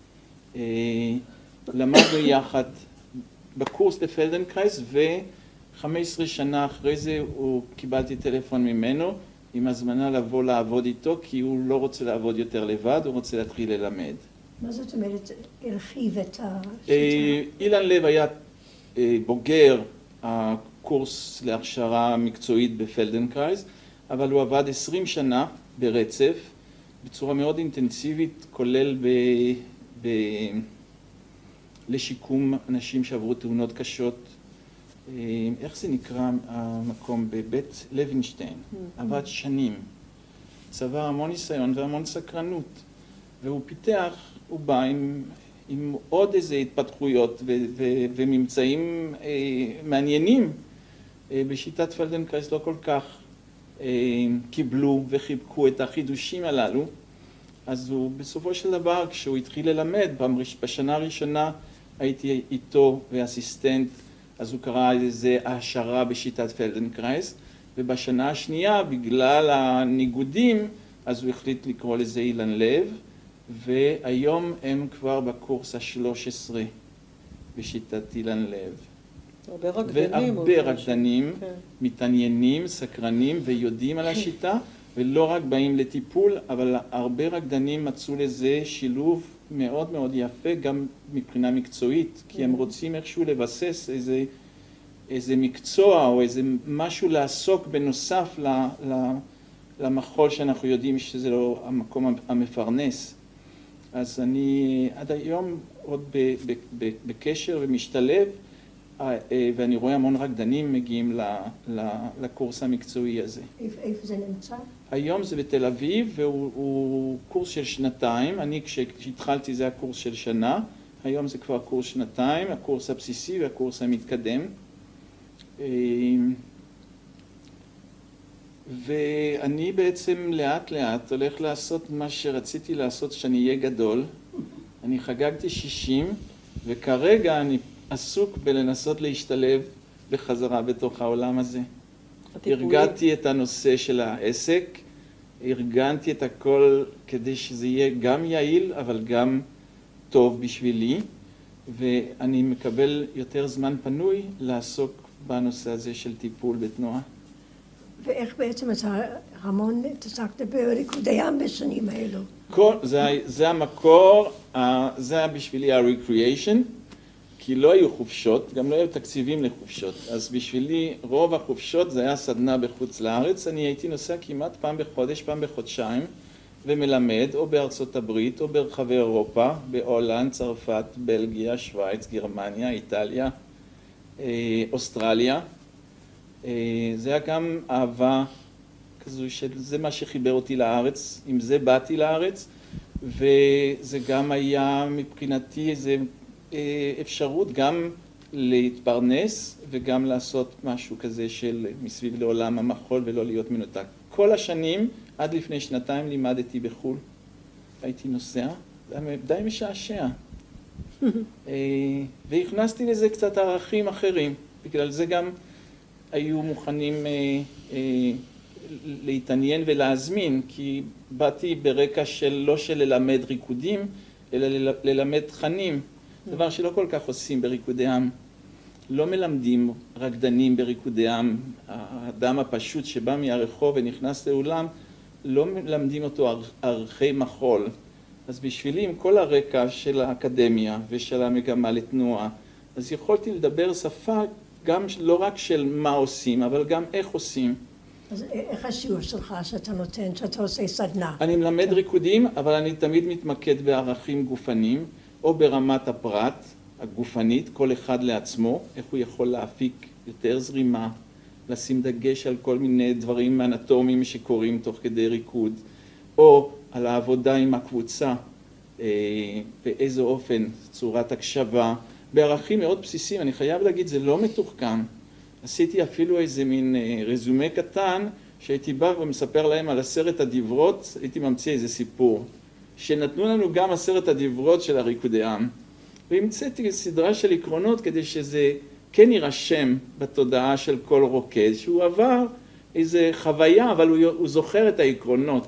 למדנו יחד בקורס לפלדנקרייס, ו15 שנה אחרי זה קיבלתי טלפון ממנו עם הזמנה לבוא לעבוד איתו, כי הוא לא רוצה לעבוד יותר לבד, הוא רוצה להתחיל ללמד. מה זאת אומרת, הרחיב את השיטה? אילן לב היה בוגר הקורס להכשרה מקצועית בפלדנקרייס, אבל הוא עבד 20 שנה ברצף, בצורה מאוד אינטנסיבית, כולל לשיקום אנשים שעברו תאונות קשות. איך זה נקרא המקום? בבית לוינשטיין. עבד שנים. צבר המון ניסיון והמון סקרנות. והוא פיתח, הוא בא עם עוד איזה התפתחויות וממצאים מעניינים בשיטת פלדנקרייס לא כל כך קיבלו וחיבקו את החידושים הללו. אז הוא בסופו של דבר, כשהוא התחיל ללמד, בשנה הראשונה הייתי איתו ואסיסטנט, אז הוא קרא איזה העשרה בשיטת פלדנקרייס, ובשנה השנייה, בגלל הניגודים, אז הוא החליט לקרוא לזה אילן לב, והיום הם כבר בקורס ה-13 בשיטת אילן לב. הרבה רקדנים. והרבה רקדנים, מתעניינים, סקרנים ויודעים על השיטה, ולא רק באים לטיפול, אבל הרבה רקדנים מצאו לזה שילוב מאוד מאוד יפה, גם מבחינה מקצועית, כי הם רוצים איכשהו לבסס איזה מקצוע או איזה משהו לעסוק בנוסף למחול שאנחנו יודעים שזה לא המקום המפרנס. אז אני עד היום עוד בקשר ומשתלב, ואני רואה המון רקדנים מגיעים לקורס המקצועי הזה. איפה זה נמצא? היום זה בתל אביב, והוא קורס של שנתיים. אני כשהתחלתי זה הקורס של שנה, היום זה כבר קורס שנתיים, הקורס הבסיסי והקורס המתקדם. ואני בעצם לאט לאט הולך לעשות מה שרציתי לעשות שאני אהיה גדול. אני חגגתי 60, וכרגע אני עסוק בלנסות להשתלב בחזרה בתוך העולם הזה. הרגעתי את הנושא של העסק, ארגנתי את הכל כדי שזה יהיה גם יעיל, אבל גם טוב בשבילי, ואני מקבל יותר זמן פנוי לעסוק בנושא הזה של טיפול בתנועה. ואיך בעצם אתה המון התעסקת בריקודי עם בשנים האלו? זה המקור, זה היה בשבילי ה-recreation, כי לא היו חופשות, גם לא היו תקציבים לחופשות. אז בשבילי רוב החופשות זה היה סדנה בחוץ לארץ. אני הייתי נוסע כמעט פעם בחודש, פעם בחודשיים, ומלמד או בארצות הברית או ברחבי אירופה, בהולנד, צרפת, בלגיה, שוויץ, גרמניה, איטליה, אוסטרליה. זה היה גם אהבה כזו שזה מה שחיבר אותי לארץ, עם זה באתי לארץ, וזה גם היה מבחינתי איזה אפשרות גם להתפרנס וגם לעשות משהו כזה של מסביב לעולם המחול ולא להיות מנותק. כל השנים, עד לפני שנתיים לימדתי בחול, הייתי נוסע, זה היה די משעשע. והכנסתי לזה קצת ערכים אחרים, בגלל זה גם היו מוכנים להתעניין ולהזמין, כי באתי ברקע לא של ללמד ריקודים, אלא ללמד תכנים, דבר שלא כל כך עושים בריקודי עם. לא מלמדים רקדנים בריקודי עם. האדם הפשוט שבא מהרחוב ונכנס לאולם, לא מלמדים אותו ערכי מחול. אז בשבילי, עם כל הרקע של האקדמיה ושל המגמה לתנועה, אז יכולתי לדבר שפה גם לא רק של מה עושים, אבל גם איך עושים. אז איך השיעור שלך שאתה נותן, שאתה עושה סדנה? אני מלמד ריקודים, אבל אני תמיד מתמקד בערכים גופניים, או ברמת הפרט הגופנית, כל אחד לעצמו, איך הוא יכול להפיק יותר זרימה, לשים דגש על כל מיני דברים אנטומיים שקורים תוך כדי ריקוד, או על העבודה עם הקבוצה, באיזה אופן, צורת הקשבה, בערכים מאוד בסיסיים. אני חייב להגיד, זה לא מתוחכם. עשיתי אפילו איזה מין רזומה קטן, שהייתי בא ומספר להם על 10 הדברות, הייתי ממציא איזה סיפור, שנתנו לנו גם 10 הדברות של הריקודי עם, והמצאתי סדרה של עקרונות כדי שזה כן יירשם בתודעה של כל רוקד, שהוא עבר איזה חוויה, אבל הוא זוכר את העקרונות.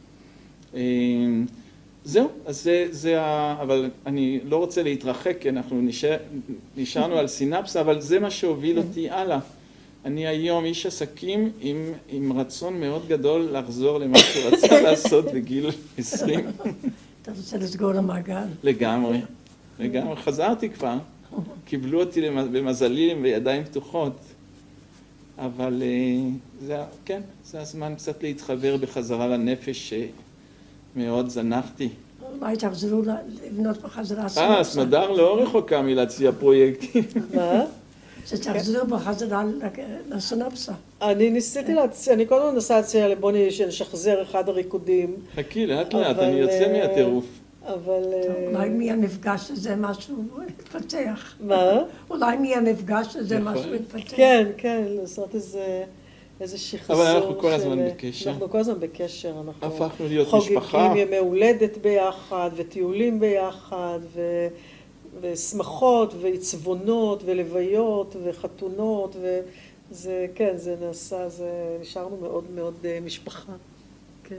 זהו, אז אבל אני לא רוצה להתרחק, כי אנחנו נשארנו על סינפסה, אבל זה מה שהוביל אותי הלאה. אני היום איש עסקים עם רצון מאוד גדול לחזור למה שרצה לעשות בגיל 20. אתה רוצה לסגור למעגל? לגמרי, לגמרי. חזרתי כבר, קיבלו אותי במזלי בידיים פתוחות, אבל כן, זה הזמן קצת להתחבר בחזרה לנפש שמאוד זנחתי. אולי תחזרו לבנות בחזרה סינפסה. סמדר לא רחוקה מלהציע פרויקטים. מה? שתחזרו בחזרה לסינפסה. אני ניסיתי להציע, אני קודם מנסה להציע לבוני שנשחזר אחד הריקודים. חכי, לאט לאט, אני יוצא מהטירוף. אבל... אולי מהמפגש הזה משהו התפתח. מה? אולי מהמפגש הזה משהו התפתח. כן, כן, לעשות איזה שחזור. אבל אנחנו כל הזמן בקשר. אנחנו כל הזמן בקשר. אנחנו הפכנו להיות משפחה. חוגגים ימי הולדת ביחד, וטיולים ביחד, ושמחות, ועצבונות, ולוויות, וחתונות, וזה, כן, זה נעשה, נשארנו מאוד מאוד משפחה. כן.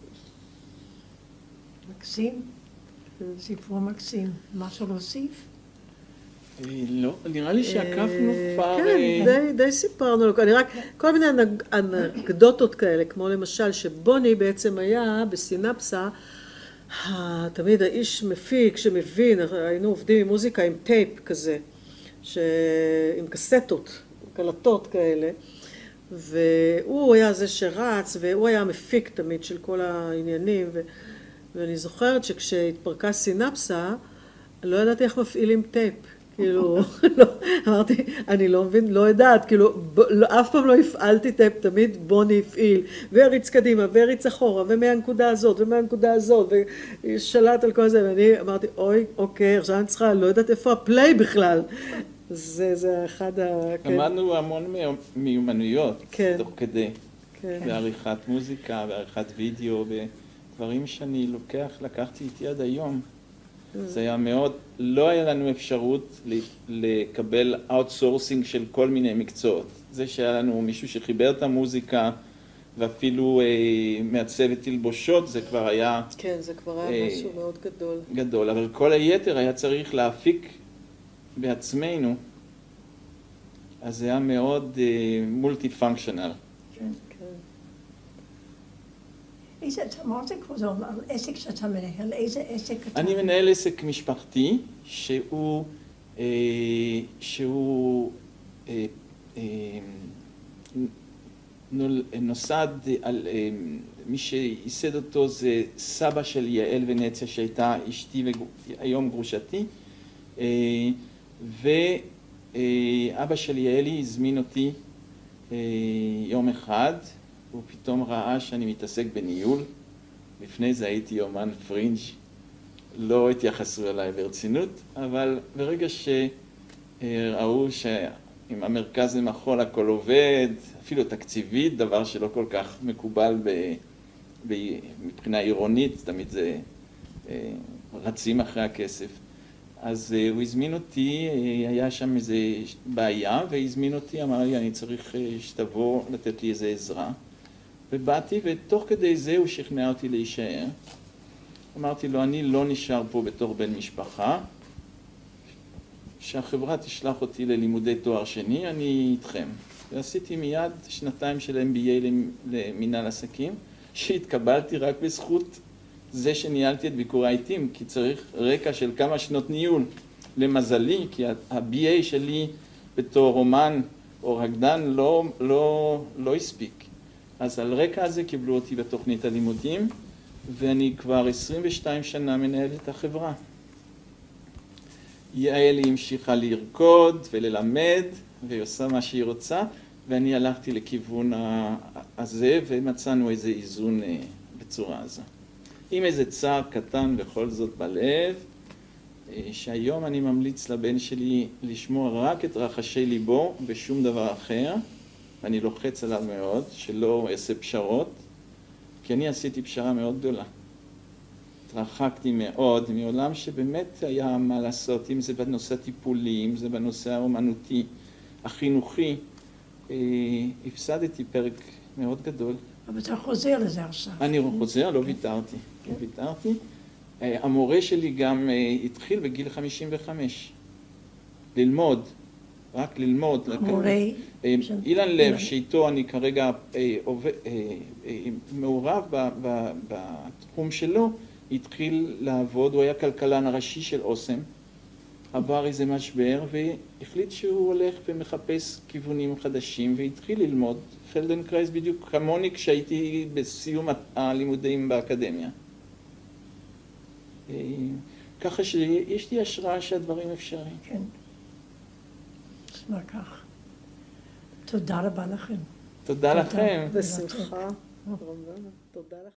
מקסים. סיפור מקסים. משהו להוסיף? לא, נראה לי שעקפנו כבר... כן, די סיפרנו. אני רק, כל מיני אנקדוטות כאלה, כמו למשל שבוני בעצם היה בסינפסה, תמיד האיש מפיק שמבין, היינו עובדים עם מוזיקה עם טייפ כזה, עם קסטות, קלטות כאלה, והוא היה זה שרץ, והוא היה המפיק תמיד של כל העניינים, ואני זוכרת שכשהתפרקה סינפסה, לא ידעתי איך מפעילים טייפ. כאילו, אמרתי, אני לא מבין, לא יודעת, כאילו, אף פעם לא הפעלתי טייפ, תמיד בוני הפעיל, והריץ קדימה, והריץ אחורה, ומהנקודה הזאת, ומהנקודה הזאת, ושלט על כל זה, ואני אמרתי, אוי, אוקיי, עכשיו אני צריכה, לא יודעת איפה הפליי בכלל. זה אחד למדנו המון מיומנויות, תוך כדי, בעריכת מוזיקה, בעריכת וידאו, ודברים שאני לקחתי איתי עד היום. זה היה מאוד, לא היה לנו אפשרות לקבל אאוטסורסינג של כל מיני מקצועות. זה שהיה לנו מישהו שחיבר את המוזיקה ואפילו מעצב את תלבושות, זה כבר היה... כן, זה כבר היה משהו מאוד גדול. גדול, אבל כל היתר היה צריך להפיק בעצמנו, אז זה היה מאוד מולטי פונקשיונל. כן. מה זה קודם? על עסק שאתה מנהל? איזה עסק אתה... אני מנהל עסק משפחתי שהוא נוסד על... מי שייסד אותו זה סבא של יעל ונציה שהייתה אשתי והיום גרושתי, ואבא של יעלי הזמין אותי יום אחד, הוא פתאום ראה שאני מתעסק בניהול. לפני זה הייתי אומן פרינג', לא התייחסו אליי ברצינות, אבל ברגע שראו שעם המרכז למחול הכל עובד, אפילו תקציבית, דבר שלא כל כך מקובל מבחינה עירונית, תמיד זה רצים אחרי הכסף. אז הוא הזמין אותי, היה שם איזו בעיה, והזמין אותי, אמר לי, אני צריך שתבוא לתת לי איזו עזרה. ובאתי, ותוך כדי זה הוא שכנע אותי להישאר. אמרתי לו, אני לא נשאר פה בתור בן משפחה, שהחברה תשלח אותי ללימודי תואר שני, אני איתכם. ועשיתי מיד 2 של MBA למנהל עסקים, שהתקבלתי רק בזכות זה שניהלתי את ביקורי העיתים, כי צריך רקע של כמה שנות ניהול. למזלי, כי ה-BA שלי בתור אומן או רקדן לא הספיק. אז על רקע הזה קיבלו אותי בתוכנית הלימודים, ואני כבר 22 שנה מנהל את החברה. יעל המשיכה לרקוד וללמד, והיא עושה מה שהיא רוצה, ואני הלכתי לכיוון הזה, ומצאנו איזה איזון בצורה הזו. עם איזה צער קטן בכל זאת בלב, שהיום אני ממליץ לבן שלי לשמוע רק את רחשי ליבו ושום דבר אחר, ואני לוחץ עליו מאוד, שלא אעשה פשרות, כי אני עשיתי פשרה מאוד גדולה. התרחקתי מאוד מעולם שבאמת היה מה לעשות, אם זה בנושא הטיפולי, אם זה בנושא האומנותי, החינוכי, הפסדתי פרק מאוד גדול. אבל אתה חוזר לזה עכשיו. אני חוזר, לא ויתרתי. לא ויתרתי. המורה שלי גם התחיל בגיל 55. ללמוד, רק ללמוד. המורה? אילן לב, שאיתו אני כרגע מעורב בתחום שלו, התחיל לעבוד, הוא היה כלכלן הראשי של אוסם, עבר איזה משבר והחליט שהוא הולך ומחפש כיוונים חדשים והתחיל ללמוד פלדנקרייס בדיוק כמוני כשהייתי בסיום הלימודים באקדמיה. ככה שיש לי השראה שהדברים אפשריים. כן. נשמע כך. תודה רבה לכם. תודה לכם. בשמחה. תודה לך.